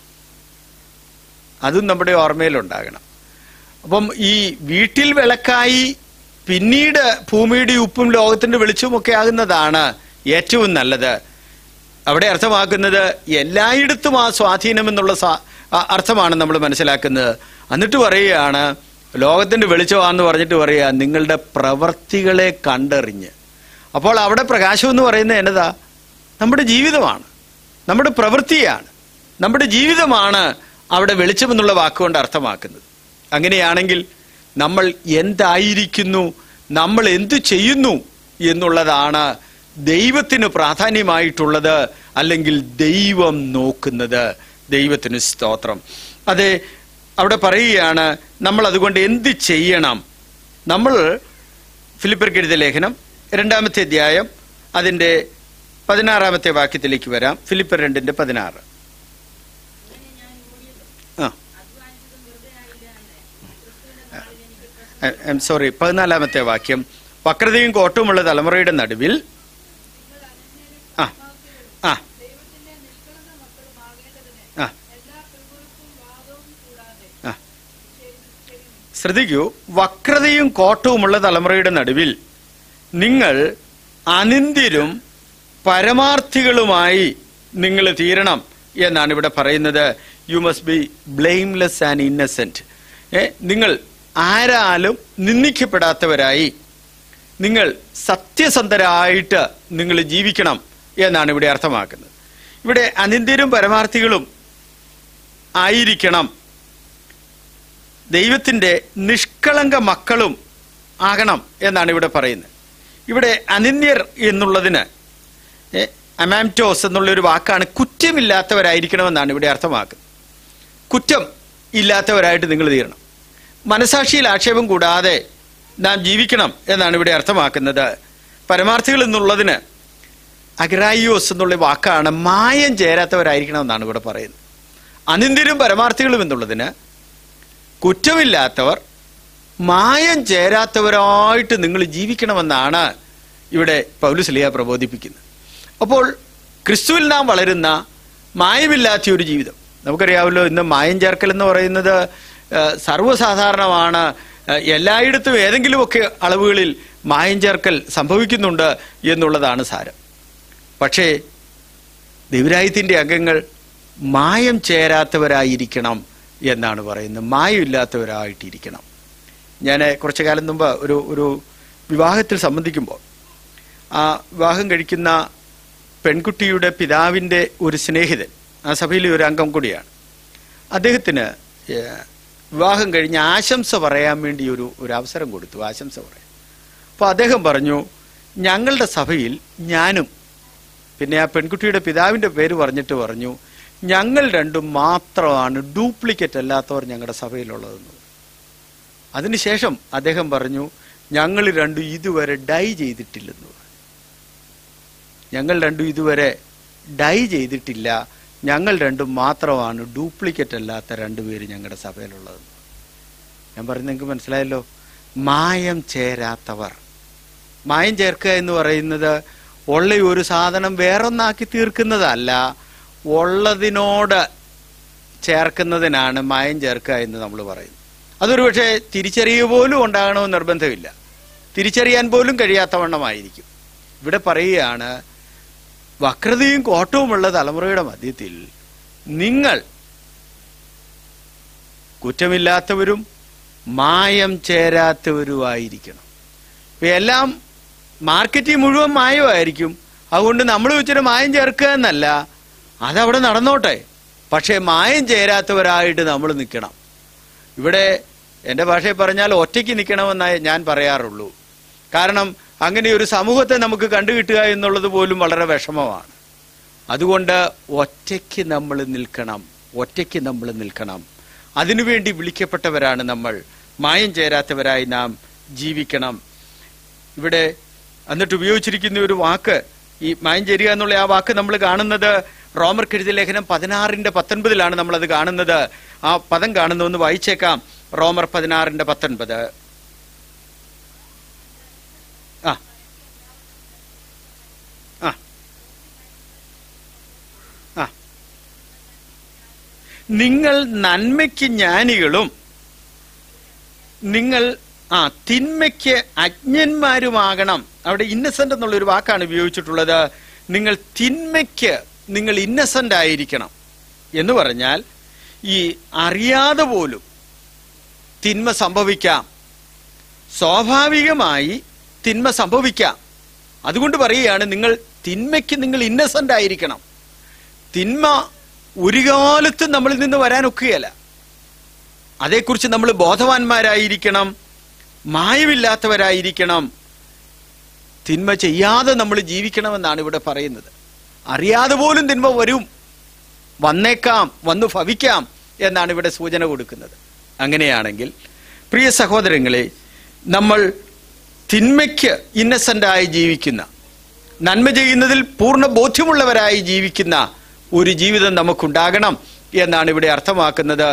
A: അതും നമ്മുടെ ഓർമ്മയിലുണ്ടാകണം. അപ്പം ഈ വീട്ടിൽ വിളക്കായി പിന്നീട് ഭൂമിയുടെ ഉപ്പും ലോകത്തിന്റെ വെളിച്ചവും ഒക്കെ ആകുന്നതാണ് ഏറ്റവും നല്ലത്. അവിടെ അർത്ഥമാക്കുന്നത് എല്ലായിടത്തും ആ സ്വാധീനം എന്നുള്ള അർത്ഥമാണ് നമ്മൾ മനസ്സിലാക്കുന്നത്. എന്നിട്ട് പറയുകയാണ്, ലോകത്തിന്റെ വെളിച്ചമാണെന്ന് പറഞ്ഞിട്ട് പറയുക, നിങ്ങളുടെ പ്രവർത്തികളെ കണ്ടറിഞ്ഞ്. അപ്പോൾ അവിടെ പ്രകാശം എന്ന് പറയുന്നത് എന്നതാ? നമ്മുടെ ജീവിതമാണ്, നമ്മുടെ പ്രവൃത്തിയാണ്, നമ്മുടെ ജീവിതമാണ് അവിടെ വെളിച്ചമെന്നുള്ള വാക്കുകൊണ്ട് അർത്ഥമാക്കുന്നത്. അങ്ങനെയാണെങ്കിൽ നമ്മൾ എന്തായിരിക്കുന്നു, നമ്മൾ എന്തു ചെയ്യുന്നു എന്നുള്ളതാണ് ദൈവത്തിന് പ്രാധാന്യമായിട്ടുള്ളത്, അല്ലെങ്കിൽ ദൈവം നോക്കുന്നത്. ദൈവത്തിന് സ്തോത്രം. അതെ, അവിടെ പറയുകയാണ്, നമ്മൾ അതുകൊണ്ട് എന്ത് ചെയ്യണം? നമ്മൾ ഫിലിപ്പിയർക്ക് എഴുതിയ ലേഖനം 2-ാമത്തെ അധ്യായം അതിൻ്റെ 16-ാമത്തെ വാക്യത്തിലേക്ക് വരാം. ഫിലിപ്പിയർ 2:16. സോറി, 14-ാമത്തെ വാക്യം. വക്രതയും കോട്ടവുമുള്ള തലമുറയുടെ നടുവിൽ ശ്രദ്ധിക്കൂ, വക്രതയും കോട്ടവുമുള്ള തലമുറയുടെ നടുവിൽ നിങ്ങൾ അനിന്ദ്യരും പരമാർത്ഥികളുമായി നിങ്ങൾ തീരണം എന്നാണ് ഇവിടെ പറയുന്നത്. You must be blameless and innocent. നിങ്ങൾ ആരാലും നിന്ദിക്കപ്പെടാത്തവരായി, നിങ്ങൾ സത്യസന്ധരായിട്ട് നിങ്ങൾ ജീവിക്കണം എന്നാണ് ഇവിടെ അർത്ഥമാക്കുന്നത്. ഇവിടെ അനിന്ദ്യരും പരമാർത്ഥികളും ആയിരിക്കണം, ദൈവത്തിൻ്റെ നിഷ്കളങ്ക മക്കളും ആകണം എന്നാണ് ഇവിടെ പറയുന്നത്. ഇവിടെ അനിന്ദ്യർ എന്നുള്ളതിന് അമാംറ്റോസ് എന്നുള്ളൊരു വാക്കാണ്. കുറ്റമില്ലാത്തവരായിരിക്കണമെന്നാണ് ഇവിടെ അർത്ഥമാക്കുന്നത്. കുറ്റം ഇല്ലാത്തവരായിട്ട് നിങ്ങൾ തീരണം, മനസാക്ഷിയിൽ ആക്ഷേപം കൂടാതെ നാം ജീവിക്കണം എന്നാണ് ഇവിടെ അർത്ഥമാക്കുന്നത്. പരമാർത്ഥികൾ എന്നുള്ളതിന് അഗ്രായിയോസ് എന്നുള്ള വാക്കാണ്. മായം ചേരാത്തവരായിരിക്കണമെന്നാണ് ഇവിടെ പറയുന്നത്. അനിന്ദ്യരും പരമാർത്ഥികളും എന്നുള്ളതിന് കുറ്റമില്ലാത്തവർ, മായം ചേരാത്തവരായിട്ട് നിങ്ങൾ ജീവിക്കണമെന്നാണ് ഇവിടെ പൗലോസ് പ്രബോധിപ്പിക്കുന്നത്. അപ്പോൾ ക്രിസ്തുവിൽ നാം വളരുന്ന മായമില്ലാത്ത ഒരു ജീവിതം. നമുക്കറിയാമല്ലോ, ഇന്ന് മായം ചേർക്കൽ എന്ന് പറയുന്നത് സർവ്വസാധാരണമാണ്. എല്ലായിടത്തും ഏതെങ്കിലുമൊക്കെ അളവുകളിൽ മായം ചേർക്കൽ സംഭവിക്കുന്നുണ്ട് എന്നുള്ളതാണ് സാരം. പക്ഷേ ദൈവരാജ്യത്തിൻ്റെ അംഗങ്ങൾ മായം ചേരാത്തവരായിരിക്കണം എന്നാണ് പറയുന്നത്. മായമില്ലാത്തവരായിട്ടിരിക്കണം. ഞാൻ കുറച്ചു കാലം മുമ്പ് ഒരു വിവാഹത്തിൽ സംബന്ധിക്കുമ്പോൾ ആ വിവാഹം കഴിക്കുന്ന പെൺകുട്ടിയുടെ പിതാവിൻ്റെ ഒരു സ്നേഹിതൻ, ആ സഭയിലെ ഒരു അംഗം കൂടിയാണ്, അദ്ദേഹത്തിന് വിവാഹം കഴിഞ്ഞ് ആശംസ പറയാൻ വേണ്ടി ഒരു അവസരം കൊടുത്തു, ആശംസ പറയാൻ. അപ്പോൾ അദ്ദേഹം പറഞ്ഞു, ഞങ്ങളുടെ സഭയിൽ ഞാനും, പിന്നെ ആ പെൺകുട്ടിയുടെ പിതാവിൻ്റെ പേര് പറഞ്ഞിട്ട് പറഞ്ഞു, ഞങ്ങൾ രണ്ടും മാത്രമാണ് ഡ്യൂപ്ലിക്കേറ്റ് അല്ലാത്തവർ ഞങ്ങളുടെ സഭയിലുള്ളതെന്ന്. അതിനുശേഷം അദ്ദേഹം പറഞ്ഞു, ഞങ്ങൾ രണ്ടും ഇതുവരെ ഡൈ ചെയ്തിട്ടില്ലെന്ന്. ഞങ്ങൾ രണ്ടും ഇതുവരെ ഡൈ ചെയ്തിട്ടില്ല, ഞങ്ങൾ രണ്ടും മാത്രമാണ് ഡ്യൂപ്ലിക്കേറ്റ് അല്ലാത്ത രണ്ടുപേര് ഞങ്ങളുടെ സഭയിലുള്ളതെന്ന്. ഞാൻ പറയുന്നത് നിങ്ങൾക്ക് മനസ്സിലായല്ലോ. മായം ചേരാത്തവർ. മായം ചേർക്കുക എന്ന് പറയുന്നത് ഉള്ള ഒരു സാധനം വേറൊന്നാക്കി തീർക്കുന്നതല്ല, ഉള്ളതിനോട് ചേർക്കുന്നതിനാണ് മായം ചേർക്കുക എന്ന് നമ്മൾ പറയുന്നത്. അതൊരു പക്ഷേ തിരിച്ചറിയുക പോലും ഉണ്ടാകണമെന്ന് നിർബന്ധമില്ല, തിരിച്ചറിയാൻ പോലും കഴിയാത്തവണ്ണമായിരിക്കും. ഇവിടെ പറയുകയാണ്, വക്രതയും കോട്ടവുമുള്ള തലമുറയുടെ മധ്യത്തിൽ നിങ്ങൾ കുറ്റമില്ലാത്തവരും മായം ചേരാത്തവരുമായിരിക്കണം. ഇപ്പം എല്ലാം മാർക്കറ്റിൽ മുഴുവൻ മായമായിരിക്കും. അതുകൊണ്ട് നമ്മൾ വെച്ചിട്ട് മായം ചേർക്കുക എന്നല്ല, അതവിടെ നടന്നോട്ടെ, പക്ഷേ മായം ചേരാത്തവരായിട്ട് നമ്മൾ നിൽക്കണം. ഇവിടെ എൻ്റെ ഭാഷയിൽ പറഞ്ഞാൽ ഒറ്റയ്ക്ക് നിൽക്കണമെന്നേ ഞാൻ പറയാറുള്ളൂ. കാരണം അങ്ങനെ ഒരു സമൂഹത്തെ നമുക്ക് കണ്ടുകിട്ടുക എന്നുള്ളത് പോലും വളരെ വിഷമമാണ്. അതുകൊണ്ട് ഒറ്റയ്ക്ക് നമ്മൾ നിൽക്കണം. അതിനുവേണ്ടി വിളിക്കപ്പെട്ടവരാണ് നമ്മൾ. മായം ചേരാത്തവരായി നാം ജീവിക്കണം. ഇവിടെ എന്നിട്ട് ഉപയോഗിച്ചിരിക്കുന്ന ഒരു വാക്ക്, ഈ മായം ചേരുക എന്നുള്ള ആ വാക്ക് നമ്മൾ കാണുന്നത് റോമർക്ക് എഴുതിയ ലേഖനം 16:19 നമ്മളത് കാണുന്നത്. ആ പദം കാണുന്ന ഒന്ന് വായിച്ചേക്കാം. റോമർ 16:19. നിങ്ങൾ നന്മയ്ക്ക് ജ്ഞാനികളും നിങ്ങൾ തിന്മയ്ക്ക് അജ്ഞന്മാരുമാകണം. അവിടെ ഇന്നസെന്റ് എന്നുള്ളൊരു വാക്കാണ് ഉപയോഗിച്ചിട്ടുള്ളത്. നിങ്ങൾ ഇന്നസെന്റ് ആയിരിക്കണം എന്ന് പറഞ്ഞാൽ ഈ അറിയാതെ പോലും തിന്മ സംഭവിക്കാം, സ്വാഭാവികമായി തിന്മ സംഭവിക്കാം. അതുകൊണ്ട് പറയുകയാണ്, തിന്മയ്ക്ക് നിങ്ങൾ ഇന്നസെന്റ് ആയിരിക്കണം. തിന്മ ഒരു കാലത്തും നമ്മളിൽ നിന്ന് വരാനൊക്കുകയല്ല. അതേക്കുറിച്ച് നമ്മൾ ബോധവാന്മാരായിരിക്കണം, മായമില്ലാത്തവരായിരിക്കണം. തിന്മ ചെയ്യാതെ നമ്മൾ ജീവിക്കണമെന്നാണ് ഇവിടെ പറയുന്നത്. അറിയാതെ പോലും തിന്മ വന്നേക്കാം, വന്നു ഭവിക്കാം എന്നാണ് ഇവിടെ സൂചന കൊടുക്കുന്നത്. അങ്ങനെയാണെങ്കിൽ പ്രിയ സഹോദരങ്ങളെ, നമ്മൾ തിന്മയ്ക്ക് ഇന്നസെന്റായി ജീവിക്കുന്ന, നന്മ ചെയ്യുന്നതിൽ പൂർണ്ണ ബോധ്യമുള്ളവരായി ജീവിക്കുന്ന ഒരു ജീവിതം നമുക്കുണ്ടാകണം എന്നാണ് ഇവിടെ അർത്ഥമാക്കുന്നത്.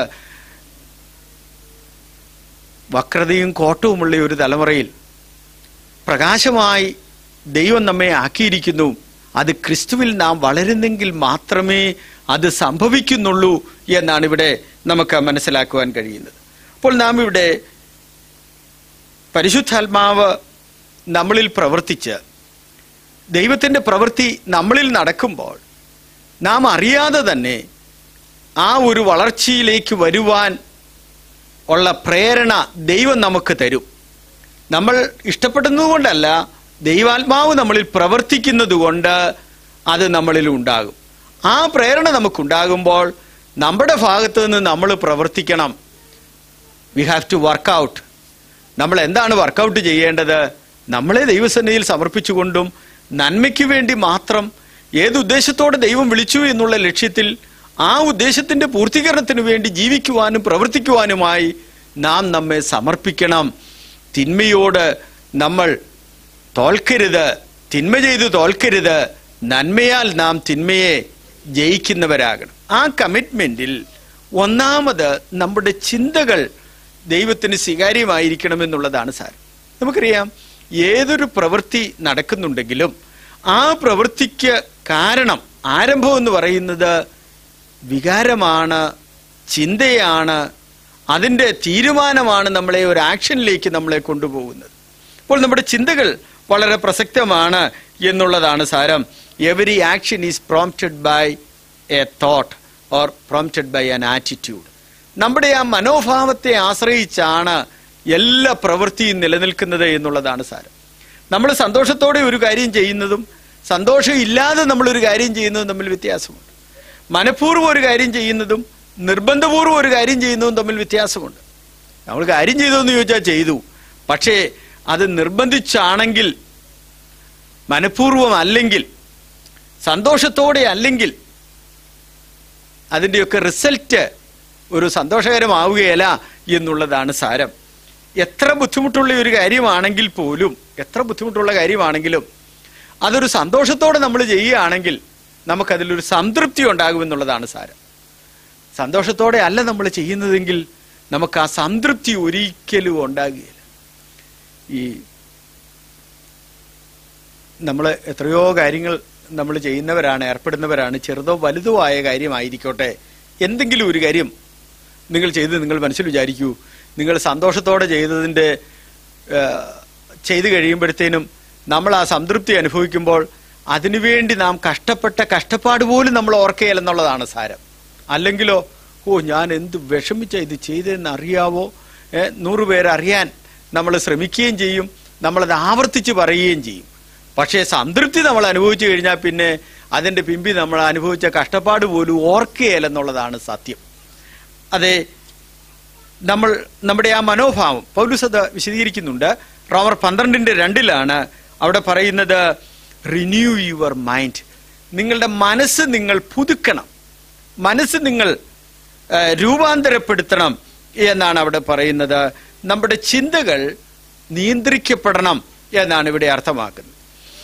A: വക്രതയും കോട്ടവുമുള്ള ഒരു തലമുറയിൽ പ്രകാശമായി ദൈവം നമ്മെ ആക്കിയിരിക്കുന്നു. അത് ക്രിസ്തുവിൽ നാം വളരുന്നെങ്കിൽ മാത്രമേ അത് സംഭവിക്കുന്നുള്ളൂ എന്നാണ് ഇവിടെ നമുക്ക് മനസ്സിലാക്കുവാൻ കഴിയുന്നത്. അപ്പോൾ നാം ഇവിടെ പരിശുദ്ധാത്മാവ് നമ്മളിൽ പ്രവർത്തിച്ച് ദൈവത്തിൻ്റെ പ്രവൃത്തി നമ്മളിൽ നടക്കുമ്പോൾ നാം അറിയാതെ തന്നെ ആ ഒരു വളർച്ചയിലേക്ക് വരുവാൻ ഉള്ള പ്രേരണ ദൈവം നമുക്ക് തരും. നമ്മൾ ഇഷ്ടപ്പെടുന്നതുകൊണ്ടല്ല, ദൈവാത്മാവ് നമ്മളിൽ പ്രവർത്തിക്കുന്നത് കൊണ്ട് അത് നമ്മളിൽ ഉണ്ടാകും. ആ പ്രേരണ നമുക്കുണ്ടാകുമ്പോൾ നമ്മുടെ ഭാഗത്ത് നിന്ന് നമ്മൾ പ്രവർത്തിക്കണം. We have to work out. നമ്മൾ എന്താണ് വർക്കൗട്ട് ചെയ്യേണ്ടത്? നമ്മളെ ദൈവസന്നിധിയിൽ സമർപ്പിച്ചുകൊണ്ടും നന്മയ്ക്ക് വേണ്ടി മാത്രം, ഏതുദ്ദേശത്തോടെ ദൈവം വിളിച്ചു എന്നുള്ള ലക്ഷ്യത്തിൽ ആ ഉദ്ദേശത്തിൻ്റെ പൂർത്തീകരണത്തിന് വേണ്ടി ജീവിക്കുവാനും പ്രവർത്തിക്കുവാനുമായി നാം നമ്മെ സമർപ്പിക്കണം. തിന്മയോട് നമ്മൾ തോൽക്കരുത്, തിന്മ ചെയ്ത് തോൽക്കരുത്. നന്മയാൽ നാം തിന്മയെ ജയിക്കുന്നവരാകണം. ആ കമ്മിറ്റ്മെന്റിൽ ഒന്നാമത് നമ്മുടെ ചിന്തകൾ ദൈവത്തിന് സ്വീകാര്യമായിരിക്കണമെന്നുള്ളതാണ് സാരം. നമുക്കറിയാം, ഏതൊരു പ്രവൃത്തി നടക്കുന്നുണ്ടെങ്കിലും ആ പ്രവൃത്തിക്ക് കാരണം, ആരംഭം എന്ന് പറയുന്നത് വികാരമാണ്, ചിന്തയാണ്, അതിൻ്റെ തീരുമാനമാണ് നമ്മളെ ഒരു ആക്ഷനിലേക്ക് നമ്മളെ കൊണ്ടുപോകുന്നത്. അപ്പോൾ നമ്മുടെ ചിന്തകൾ വളരെ പ്രസക്തമാണ് എന്നുള്ളതാണ് സാരം. Every action is prompted by a thought or prompted by an attitude. നമ്മുടെ ആ മനോഭാവത്തെ ആശ്രയിച്ചാണ് എല്ലാ പ്രവൃത്തിയും നിലനിൽക്കുന്നത് എന്നുള്ളതാണ് സാരം. നമ്മൾ സന്തോഷത്തോടെ ഒരു കാര്യം ചെയ്യുന്നതും സന്തോഷം ഇല്ലാതെ നമ്മളൊരു കാര്യം ചെയ്യുന്നതും തമ്മിൽ വ്യത്യാസമുണ്ട്. മനഃപൂർവ്വം ഒരു കാര്യം ചെയ്യുന്നതും നിർബന്ധപൂർവ്വം ഒരു കാര്യം ചെയ്യുന്നതും തമ്മിൽ വ്യത്യാസമുണ്ട്. നമ്മൾ കാര്യം ചെയ്തോന്ന് ചോദിച്ചാൽ ചെയ്തു, പക്ഷേ അത് നിർബന്ധിച്ചാണെങ്കിൽ, മനഃപൂർവ്വം അല്ലെങ്കിൽ, സന്തോഷത്തോടെ അല്ലെങ്കിൽ അതിൻ്റെയൊക്കെ റിസൾട്ട് ഒരു സന്തോഷകരമാവുകയല്ല എന്നുള്ളതാണ് സാരം. എത്ര ബുദ്ധിമുട്ടുള്ള ഒരു കാര്യമാണെങ്കിൽ പോലും, എത്ര ബുദ്ധിമുട്ടുള്ള കാര്യമാണെങ്കിലും അതൊരു സന്തോഷത്തോടെ നമ്മൾ ചെയ്യുകയാണെങ്കിൽ നമുക്കതിലൊരു സംതൃപ്തി ഉണ്ടാകുമെന്നുള്ളതാണ് സാരം. സന്തോഷത്തോടെ അല്ല നമ്മൾ ചെയ്യുന്നതെങ്കിൽ നമുക്ക് ആ സംതൃപ്തി ഒരിക്കലും ഉണ്ടാകുകയില്ല. ഈ നമ്മൾ എത്രയോ കാര്യങ്ങൾ നമ്മൾ ചെയ്യുന്നവരാണ്, ഏർപ്പെടുന്നവരാണ്. ചെറുതോ വലുതോ ആയ കാര്യമായിരിക്കട്ടെ, എന്തെങ്കിലും ഒരു കാര്യം നിങ്ങൾ ചെയ്ത് നിങ്ങൾ മനസ്സിൽ വിചാരിക്കൂ, നിങ്ങൾ സന്തോഷത്തോടെ ചെയ്ത് കഴിയുമ്പോഴത്തേനും നമ്മൾ ആ സംതൃപ്തി അനുഭവിക്കുമ്പോൾ അതിനുവേണ്ടി നാം കഷ്ടപ്പെട്ട കഷ്ടപ്പാട് പോലും നമ്മൾ ഓർക്കുകയില്ലെന്നുള്ളതാണ് സാരം. അല്ലെങ്കിലോ, ഞാൻ എന്ത് വിഷമിച്ച ഇത് ചെയ്തതെന്ന് അറിയാവോ, 100 പേരറിയാൻ നമ്മൾ ശ്രമിക്കുകയും ചെയ്യും, നമ്മളത് ആവർത്തിച്ച് പറയുകയും ചെയ്യും. പക്ഷേ സംതൃപ്തി നമ്മൾ അനുഭവിച്ചു കഴിഞ്ഞാൽ പിന്നെ അതിൻ്റെ പിമ്പി നമ്മൾ അനുഭവിച്ച കഷ്ടപ്പാട് പോലും ഓർക്കുകയില്ലെന്നുള്ളതാണ് സത്യം. അതെ, നമ്മുടെ ആ മനോഭാവം പൗലോസ് അത് വിശദീകരിക്കുന്നുണ്ട്. റോമർ 12:2 അവിടെ പറയുന്നത്, റിന്യൂ യുവർ മൈൻഡ്. നിങ്ങളുടെ മനസ്സ് നിങ്ങൾ പുതുക്കണം, മനസ്സ് നിങ്ങൾ രൂപാന്തരപ്പെടുത്തണം എന്നാണ് അവിടെ പറയുന്നത്. നമ്മുടെ ചിന്തകൾ നിയന്ത്രിക്കപ്പെടണം എന്നാണ് ഇവിടെ അർത്ഥമാക്കുന്നത്.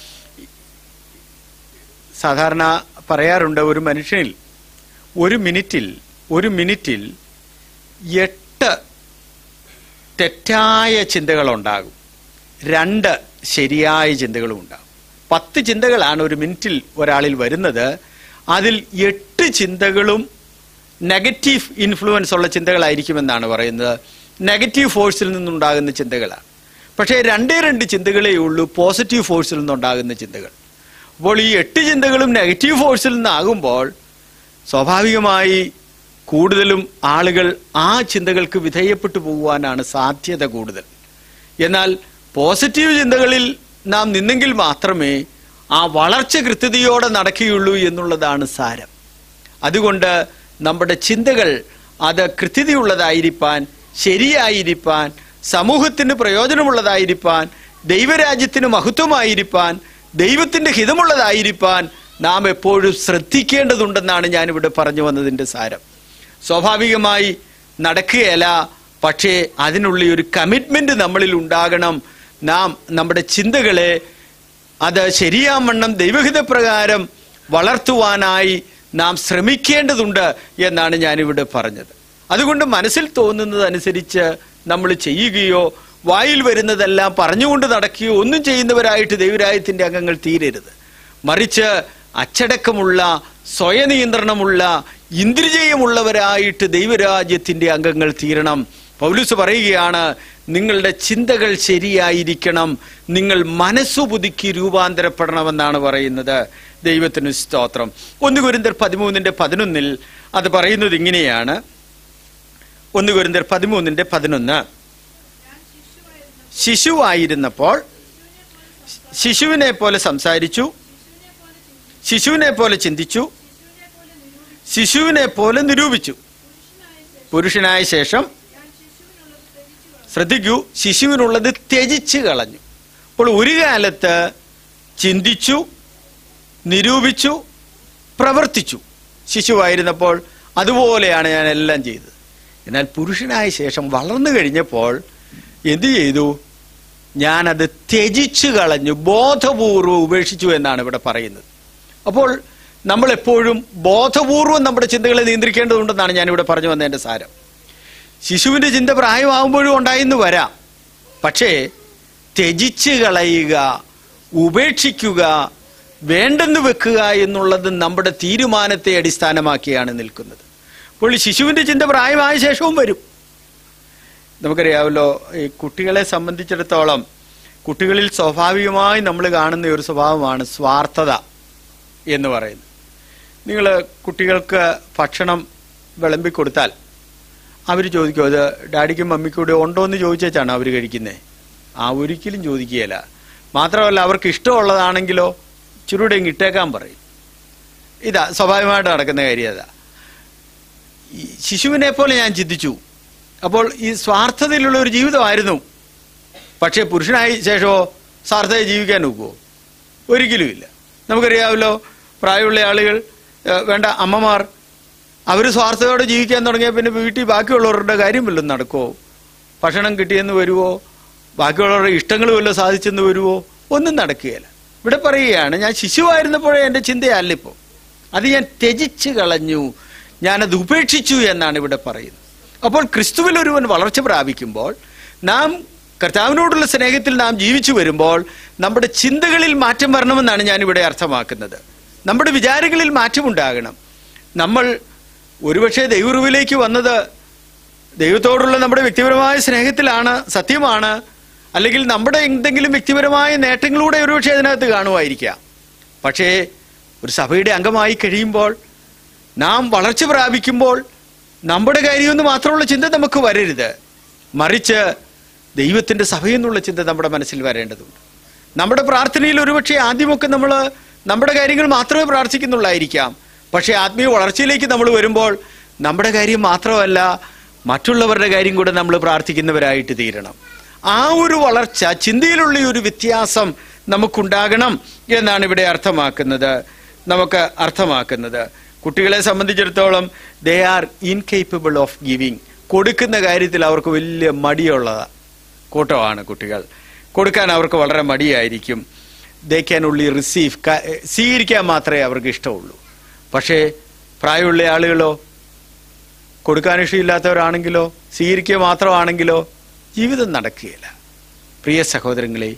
A: സാധാരണ പറയാറുണ്ട്, ഒരു മനുഷ്യനിൽ ഒരു മിനിറ്റിൽ 8 തെറ്റായ ചിന്തകളുണ്ടാകും, 2 ശരിയായ ചിന്തകളും ഉണ്ടാകും. 10 ചിന്തകളാണ് ഒരു മിനിറ്റിൽ ഒരാളിൽ വരുന്നത്. അതിൽ 8 ചിന്തകളും നെഗറ്റീവ് ഇൻഫ്ലുവൻസ് ഉള്ള ചിന്തകളായിരിക്കുമെന്നാണ് പറയുന്നത്. നെഗറ്റീവ് ഫോഴ്സിൽ നിന്നുണ്ടാകുന്ന ചിന്തകളാണ്. പക്ഷേ 2 ചിന്തകളേ ഉള്ളൂ പോസിറ്റീവ് ഫോഴ്സിൽ നിന്നുണ്ടാകുന്ന ചിന്തകൾ. അപ്പോൾ ഈ 8 ചിന്തകളും നെഗറ്റീവ് ഫോഴ്സിൽ നിന്നാകുമ്പോൾ സ്വാഭാവികമായി കൂടുതലും ആളുകൾ ആ ചിന്തകൾക്ക് വിധേയപ്പെട്ടു പോകുവാനാണ് സാധ്യത കൂടുതൽ. എന്നാൽ പോസിറ്റീവ് ചിന്തകളിൽ നാം നിന്നെങ്കിൽ മാത്രമേ ആ വളർച്ച കൃത്യതയോടെ നടക്കുകയുള്ളൂ എന്നുള്ളതാണ് സാരം. അതുകൊണ്ട് നമ്മുടെ ചിന്തകൾ അത് കൃത്യതയുള്ളതായിരിക്കാൻ, ശരിയായിരിക്കാൻ, സമൂഹത്തിന് പ്രയോജനമുള്ളതായിരിക്കാൻ, ദൈവരാജ്യത്തിന് മഹത്വമായിരിക്കാൻ, ദൈവത്തിൻ്റെ ഹിതമുള്ളതായിരിക്കാൻ നാം എപ്പോഴും ശ്രദ്ധിക്കേണ്ടതുണ്ടെന്നാണ് ഞാനിവിടെ പറഞ്ഞു വന്നതിൻ്റെ സാരം. സ്വാഭാവികമായി നടക്കുകയല്ല, പക്ഷേ അതിനുള്ള ഒരു കമ്മിറ്റ്മെന്റ് നമ്മളിൽ ഉണ്ടാകണം. നാം നമ്മുടെ ചിന്തകളെ അത് ശരിയാവണ്ണം ദൈവഹിതപ്രകാരം വളർത്തുവാനായി നാം ശ്രമിക്കേണ്ടതുണ്ട് എന്നാണ് ഞാനിവിടെ പറഞ്ഞത്. അതുകൊണ്ട് മനസ്സിൽ തോന്നുന്നതനുസരിച്ച് നമ്മൾ ചെയ്യുകയോ വായിൽ വരുന്നതെല്ലാം പറഞ്ഞുകൊണ്ട് നടക്കുകയോ ഒന്നും ചെയ്യുന്നവരായിട്ട് ദൈവരാജ്യത്തിൻ്റെ അംഗങ്ങൾ തീരരുത്. മറിച്ച് അച്ചടക്കമുള്ള, സ്വയനിയന്ത്രണമുള്ള, ഇന്ദ്രിയജയമുള്ളവരായിട്ട് ദൈവരാജ്യത്തിൻ്റെ അംഗങ്ങൾ തീരണം. പൗലോസ് പറയുകയാണ്, നിങ്ങളുടെ ചിന്തകൾ ശരിയായിരിക്കണം, നിങ്ങൾ മനസ്സു പുതുക്കി രൂപാന്തരപ്പെടണമെന്നാണ് പറയുന്നത്. ദൈവത്തിന് സ്തോത്രം. 1 കൊരിന്ത്യർ 13:11 അത് പറയുന്നത് ഇങ്ങനെയാണ്. 1 കൊരിന്ത്യർ 13:11 ശിശുവായിരുന്നപ്പോൾ ശിശുവിനെ പോലെ സംസാരിച്ചു, ശിശുവിനെ പോലെ ചിന്തിച്ചു, ശിശുവിനെ പോലെ നിരൂപിച്ചു. പുരുഷനായ ശേഷം ശ്രദ്ധിക്കൂ, ശിശുവിനുള്ളത് ത്യജിച്ച് കളഞ്ഞു. അപ്പോൾ ഒരു കാലത്ത് ചിന്തിച്ചു, നിരൂപിച്ചു, പ്രവർത്തിച്ചു. ശിശുവായിരുന്നപ്പോൾ അതുപോലെയാണ് ഞാൻ എല്ലാം ചെയ്തത്. എന്നാൽ പുരുഷനായ ശേഷം വളർന്നു കഴിഞ്ഞപ്പോൾ എന്തു ചെയ്തു? ഞാനത് ത്യജിച്ചു കളഞ്ഞു, ബോധപൂർവ്വം ഉപേക്ഷിച്ചു എന്നാണ് ഇവിടെ പറയുന്നത്. അപ്പോൾ നമ്മളെപ്പോഴും ബോധപൂർവം നമ്മുടെ ചിന്തകളെ നിയന്ത്രിക്കേണ്ടതുണ്ടെന്നാണ് ഞാനിവിടെ പറഞ്ഞു വന്നതിൻ്റെ സാരം. ശിശുവിൻ്റെ ചിന്ത പ്രായമാകുമ്പോഴും ഉണ്ടായെന്ന് വരാം. പക്ഷേ ത്യജിച്ച് കളയുക, ഉപേക്ഷിക്കുക, വേണ്ടെന്ന് വെക്കുക എന്നുള്ളത് നമ്മുടെ തീരുമാനത്തെ അടിസ്ഥാനമാക്കിയാണ് നിൽക്കുന്നത്. അപ്പോൾ ശിശുവിൻ്റെ ചിന്ത പ്രായമായ ശേഷവും വരും. നമുക്കറിയാമല്ലോ, ഈ കുട്ടികളെ സംബന്ധിച്ചിടത്തോളം കുട്ടികളിൽ സ്വാഭാവികമായി നമ്മൾ കാണുന്ന ഒരു സ്വഭാവമാണ് സ്വാർത്ഥത എന്ന് പറയുന്നത്. നിങ്ങൾ കുട്ടികൾക്ക് ഭക്ഷണം വിളമ്പിക്കൊടുത്താൽ അവർ ചോദിക്കും, അത് ഡാഡിക്കും മമ്മിക്കും കൂടെ ഉണ്ടോ എന്ന് ചോദിച്ചാണ് അവർ കഴിക്കുന്നത്. ഒരിക്കലും ചോദിക്കുകയില്ല. മാത്രമല്ല, അവർക്ക് ഇഷ്ടമുള്ളതാണെങ്കിലോ ചുരുടെ ഇട്ടേക്കാൻ പറയും. ഇതാ സ്വാഭാവികമായിട്ട് നടക്കുന്ന കാര്യം. അതാ ഈ ശിശുവിനെ പോലെ ഞാൻ ചിന്തിച്ചു. അപ്പോൾ ഈ സ്വാർത്ഥതയിലുള്ള ഒരു ജീവിതമായിരുന്നു. പക്ഷേ പുരുഷനായ ശേഷമോ സ്വാർത്ഥത ജീവിക്കാൻ നോക്കുമോ? ഒരിക്കലുമില്ല. നമുക്കറിയാമല്ലോ, പ്രായമുള്ള ആളുകൾ, വേണ്ട അമ്മമാർ, അവർ സ്വാർത്ഥതയോടെ ജീവിക്കാൻ തുടങ്ങിയാൽ പിന്നെ വീട്ടിൽ ബാക്കിയുള്ളവരുടെ കാര്യം വല്ലതും നടക്കുമോ? ഭക്ഷണം കിട്ടിയെന്ന് വരുമോ? ബാക്കിയുള്ളവരുടെ ഇഷ്ടങ്ങൾ വല്ലതും സാധിച്ചെന്ന് വരുമോ? ഒന്നും നടക്കുകയില്ല. ഇവിടെ പറയുകയാണ്, ഞാൻ ശിശുവായിരുന്നപ്പോഴേ എൻ്റെ ചിന്തയല്ല ഇപ്പോൾ, അത് ഞാൻ ത്യജിച്ച് കളഞ്ഞു, ഞാനത് ഉപേക്ഷിച്ചു എന്നാണ് ഇവിടെ പറയുന്നത്. അപ്പോൾ ക്രിസ്തുവിൽ ഒരുവൻ വളർച്ച പ്രാപിക്കുമ്പോൾ, നാം കർത്താവിനോടുള്ള സ്നേഹത്തിൽ നാം ജീവിച്ചു വരുമ്പോൾ നമ്മുടെ ചിന്തകളിൽ മാറ്റം വരണമെന്നാണ് ഞാനിവിടെ അർത്ഥമാക്കുന്നത്. നമ്മുടെ വിചാരങ്ങളിൽ മാറ്റമുണ്ടാകണം. നമ്മൾ ഒരുപക്ഷെ ദൈവറിവിലേക്ക് വന്നത് ദൈവത്തോടുള്ള നമ്മുടെ വ്യക്തിപരമായ സ്നേഹത്തിലാണ്, സത്യമാണ്. അല്ലെങ്കിൽ നമ്മുടെ എന്തെങ്കിലും വ്യക്തിപരമായ നേട്ടങ്ങളിലൂടെ ഒരുപക്ഷെ അതിനകത്ത് കാണുമായിരിക്കാം. പക്ഷേ ഒരു സഭയുടെ അംഗമായി കഴിയുമ്പോൾ, നാം വളർച്ച പ്രാപിക്കുമ്പോൾ നമ്മുടെ കാര്യമെന്ന് മാത്രമുള്ള ചിന്ത നമുക്ക് വരരുത്. മറിച്ച് ദൈവത്തിൻ്റെ സഭയെന്നുള്ള ചിന്ത നമ്മുടെ മനസ്സിൽ വരേണ്ടതുണ്ട്. നമ്മുടെ പ്രാർത്ഥനയിൽ ഒരുപക്ഷെ ആദ്യമൊക്കെ നമ്മൾ നമ്മുടെ കാര്യങ്ങൾ മാത്രമേ പ്രാർത്ഥിക്കുന്നുള്ളായിരിക്കാം. പക്ഷേ ആത്മീയ വളർച്ചയിലേക്ക് നമ്മൾ വരുമ്പോൾ നമ്മുടെ കാര്യം മാത്രമല്ല, മറ്റുള്ളവരുടെ കാര്യം കൂടെ നമ്മൾ പ്രാർത്ഥിക്കുന്നവരായിട്ട് തീരണം. ആ ഒരു വളർച്ച, ചിന്തയിലുള്ള ഒരു വ്യത്യാസം നമുക്കുണ്ടാകണം എന്നാണ് ഇവിടെ നമുക്ക് അർത്ഥമാക്കുന്നത്. കുട്ടികളെ സംബന്ധിച്ചിടത്തോളം they are incapable of giving. കൊടുക്കുന്ന കാര്യത്തിൽ അവർക്ക് വലിയ മടിയുള്ള കൂട്ടമാണ് കുട്ടികൾ. കൊടുക്കാൻ അവർക്ക് വളരെ മടിയായിരിക്കും. ദേ ക്യാൻ ഓൺലി റിസീവ്, സ്വീകരിക്കാൻ മാത്രമേ അവർക്ക് ഇഷ്ടമുള്ളൂ. പക്ഷേ പ്രായമുള്ള ആളുകളോ, കൊടുക്കാൻ ഇഷ്ടമില്ലാത്തവരാണെങ്കിലോ, സ്വീകരിക്കുക മാത്രമാണെങ്കിലോ ജീവിതം നടക്കുകയില്ല. പ്രിയ സഹോദരങ്ങളെ,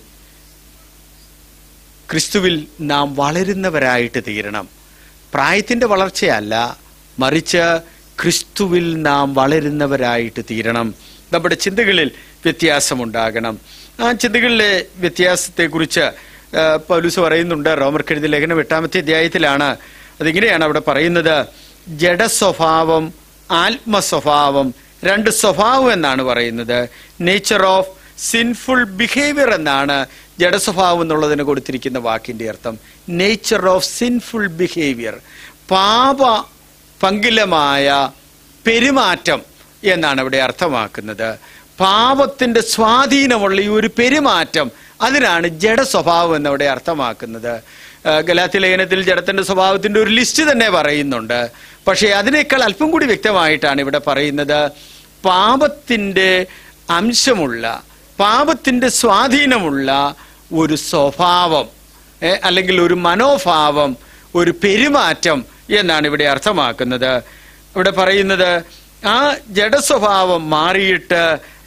A: ക്രിസ്തുവിൽ നാം വളരുന്നവരായിട്ട് തീരണം. പ്രായത്തിൻ്റെ വളർച്ചയല്ല, മറിച്ച് ക്രിസ്തുവിൽ നാം വളരുന്നവരായിട്ട് തീരണം. നമ്മുടെ ചിന്തകളിൽ വ്യത്യാസമുണ്ടാകണം. ആ ചിന്തകളിലെ വ്യത്യാസത്തെക്കുറിച്ച് പൗലോസ് പറയുന്നുണ്ട്. റോമർക്കെഴുതിയ ലേഖനം 8-ാമത്തെ അധ്യായത്തിലാണ്. അതിങ്ങനെയാണ് അവിടെ പറയുന്നത്: ജഡസ്വഭാവം, ആത്മസ്വഭാവം, രണ്ട് സ്വഭാവം എന്നാണ് പറയുന്നത്. നേച്ചർ ഓഫ് സിൻഫുൾ ബിഹേവിയർ എന്നാണ് ജഡസ്വഭാവം എന്നുള്ളതിന് കൊടുത്തിരിക്കുന്ന വാക്കിൻ്റെ അർത്ഥം. നേച്ചർ ഓഫ് സിൻഫുൾ ബിഹേവിയർ, പാപ പങ്കിലമായ പെരുമാറ്റം എന്നാണ് ഇവിടെ അർത്ഥമാക്കുന്നത്. പാപത്തിൻ്റെ സ്വാധീനമുള്ള ഈ ഒരു പെരുമാറ്റം, അതിനാണ് ജഡസ്വഭാവം എന്നവിടെ അർത്ഥമാക്കുന്നത്. ഗലാത്യ ലേഖനത്തിൽ ജഡത്തിൻ്റെ സ്വഭാവത്തിൻ്റെ ഒരു ലിസ്റ്റ് തന്നെ പറയുന്നുണ്ട്. പക്ഷേ അതിനേക്കാൾ അല്പം കൂടി വ്യക്തമായിട്ടാണ് ഇവിടെ പറയുന്നത്, പാപത്തിൻ്റെ അംശമുള്ള, പാപത്തിൻ്റെ സ്വാധീനമുള്ള ഒരു സ്വഭാവം, അല്ലെങ്കിൽ ഒരു മനോഭാവം, ഒരു പെരുമാറ്റം എന്നാണ് ഇവിടെ അർത്ഥമാക്കുന്നത്. ഇവിടെ പറയുന്നത് ആ ജഡസ്വഭാവം മാറിയിട്ട്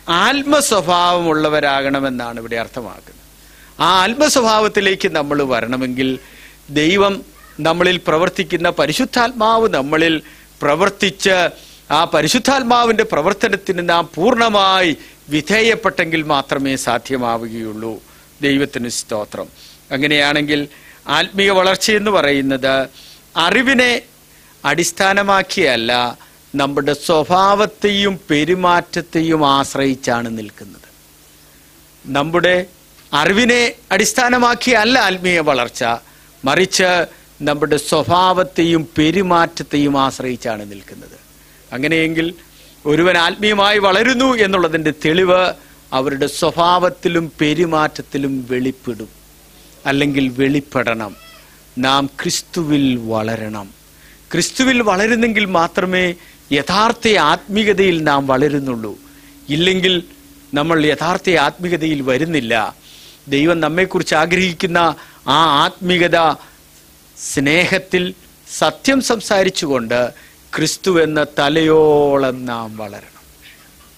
A: ആത്മസ്വഭാവമുള്ളവരാകണമെന്നാണ് ഇവിടെ അർത്ഥമാക്കുന്നത്. ആ ആത്മസ്വഭാവത്തിലേക്ക് നമ്മൾ വരണമെങ്കിൽ ദൈവം നമ്മളിൽ പ്രവർത്തിക്കുന്ന പരിശുദ്ധാത്മാവ് നമ്മളിൽ പ്രവർത്തിച്ച് ആ പരിശുദ്ധാത്മാവിൻ്റെ പ്രവർത്തനത്തിന് നാം പൂർണ്ണമായി വിധേയപ്പെട്ടെങ്കിൽ മാത്രമേ സാധ്യമാവുകയുള്ളൂ. ദൈവത്തിന് സ്തോത്രം. അങ്ങനെയാണെങ്കിൽ ആത്മീയ വളർച്ചയെന്ന് പറയുന്നത് അറിവിനെ അടിസ്ഥാനമാക്കിയല്ല, നമ്മുടെ സ്വഭാവത്തെയും പെരുമാറ്റത്തെയും ആശ്രയിച്ചാണ് നിൽക്കുന്നത്. നമ്മുടെ അറിവിനെ അടിസ്ഥാനമാക്കിയല്ല ആത്മീയ വളർച്ച, മറിച്ച് നമ്മുടെ സ്വഭാവത്തെയും പെരുമാറ്റത്തെയും ആശ്രയിച്ചാണ് നിൽക്കുന്നത്. അങ്ങനെയെങ്കിൽ ഒരുവൻ ആത്മീയമായി വളരുന്നു എന്നുള്ളതിൻ്റെ തെളിവ് അവരുടെ സ്വഭാവത്തിലും പെരുമാറ്റത്തിലും വെളിപ്പെടും, അല്ലെങ്കിൽ വെളിപ്പെടണം. നാം ക്രിസ്തുവിൽ വളരണം. ക്രിസ്തുവിൽ വളരുന്നെങ്കിൽ മാത്രമേ യഥാർത്ഥ ആത്മീയതയിൽ നാം വളരുന്നുള്ളൂ. ഇല്ലെങ്കിൽ നമ്മൾ യഥാർത്ഥ ആത്മീയതയിൽ വരുന്നില്ല. ദൈവം നമ്മെക്കുറിച്ച് ആഗ്രഹിക്കുന്ന ആ ആത്മീയത, സ്നേഹത്തിൽ സത്യം സംസാരിച്ചുകൊണ്ട് ക്രിസ്തു എന്ന തലയോളം നാം വളരണം.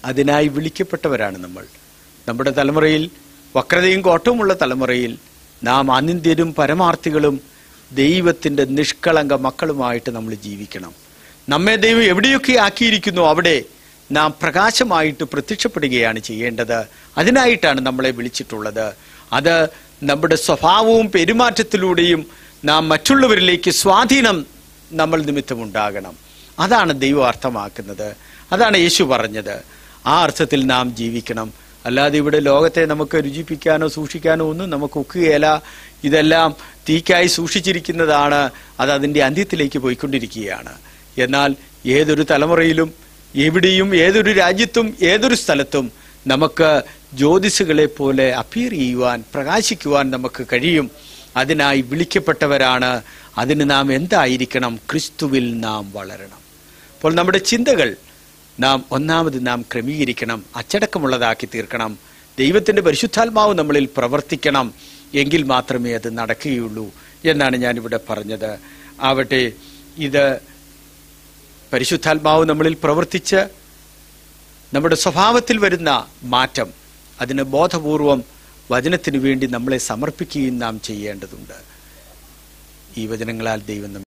A: അതിനായി വിളിക്കപ്പെട്ടവരാണ് നമ്മൾ. നമ്മുടെ തലമുറയിൽ, വക്രതയും കോട്ടവുമുള്ള തലമുറയിൽ നാം അനിന്ദ്യരും പരമാർത്ഥികളും ദൈവത്തിൻ്റെ നിഷ്കളങ്ക മക്കളുമായിട്ട് നമ്മൾ ജീവിക്കണം. നമ്മെ ദൈവം എവിടെയൊക്കെ ആക്കിയിരിക്കുന്നു അവിടെ നാം പ്രകാശമായിട്ട് പ്രത്യക്ഷപ്പെടുകയാണ് ചെയ്യേണ്ടത്. അതിനായിട്ടാണ് നമ്മളെ വിളിച്ചിട്ടുള്ളത്. അത് നമ്മുടെ സ്വഭാവവും പെരുമാറ്റത്തിലൂടെയും നാം മറ്റുള്ളവരിലേക്ക് സ്വാധീനം നമ്മൾ നിമിത്തമുണ്ടാകണം. അതാണ് ദൈവം അർത്ഥമാക്കുന്നത്. അതാണ് യേശു പറഞ്ഞത്. ആ അർത്ഥത്തിൽ നാം ജീവിക്കണം. അല്ലാതെ ഇവിടെ ലോകത്തെ നമുക്ക് രുചിപ്പിക്കാനോ സൂക്ഷിക്കാനോ ഒന്നും നമുക്ക് ഒക്കുകയില്ല. ഇതെല്ലാം തീക്കായി സൂക്ഷിച്ചിരിക്കുന്നതാണ്. അത് അതിൻ്റെ അന്ത്യത്തിലേക്ക് പോയിക്കൊണ്ടിരിക്കുകയാണ്. എന്നാൽ ഏതൊരു തലമുറയിലും, എവിടെയും, ഏതൊരു രാജ്യത്തും, ഏതൊരു സ്ഥലത്തും നമുക്ക് ജ്യോതിസുകളെ പോലെ അപ്പിയർ ചെയ്യുവാൻ, പ്രകാശിക്കുവാൻ നമുക്ക് കഴിയും. അതിനായി വിളിക്കപ്പെട്ടവരാണ്. അതിന് നാം എന്തായിരിക്കണം? ക്രിസ്തുവിൽ നാം വളരണം. അപ്പോൾ നമ്മുടെ ചിന്തകൾ ഒന്നാമത് നാം ക്രമീകരിക്കണം, അച്ചടക്കമുള്ളതാക്കി തീർക്കണം. ദൈവത്തിൻ്റെ പരിശുദ്ധാത്മാവ് നമ്മളിൽ പ്രവർത്തിക്കണം. എങ്കിൽ മാത്രമേ അത് നടക്കുകയുള്ളൂ എന്നാണ് ഞാനിവിടെ പറഞ്ഞത്. ആവട്ടെ, ഇത് പരിശുദ്ധാത്മാവ് നമ്മളിൽ പ്രവർത്തിച്ച് നമ്മുടെ സ്വഭാവത്തിൽ വരുന്ന മാറ്റം, അതിന് ബോധപൂർവം വചനത്തിനു വേണ്ടി നമ്മളെ സമർപ്പിക്കുകയും നാം ചെയ്യേണ്ടതുണ്ട്. ഈ വചനങ്ങളാൽ ദൈവം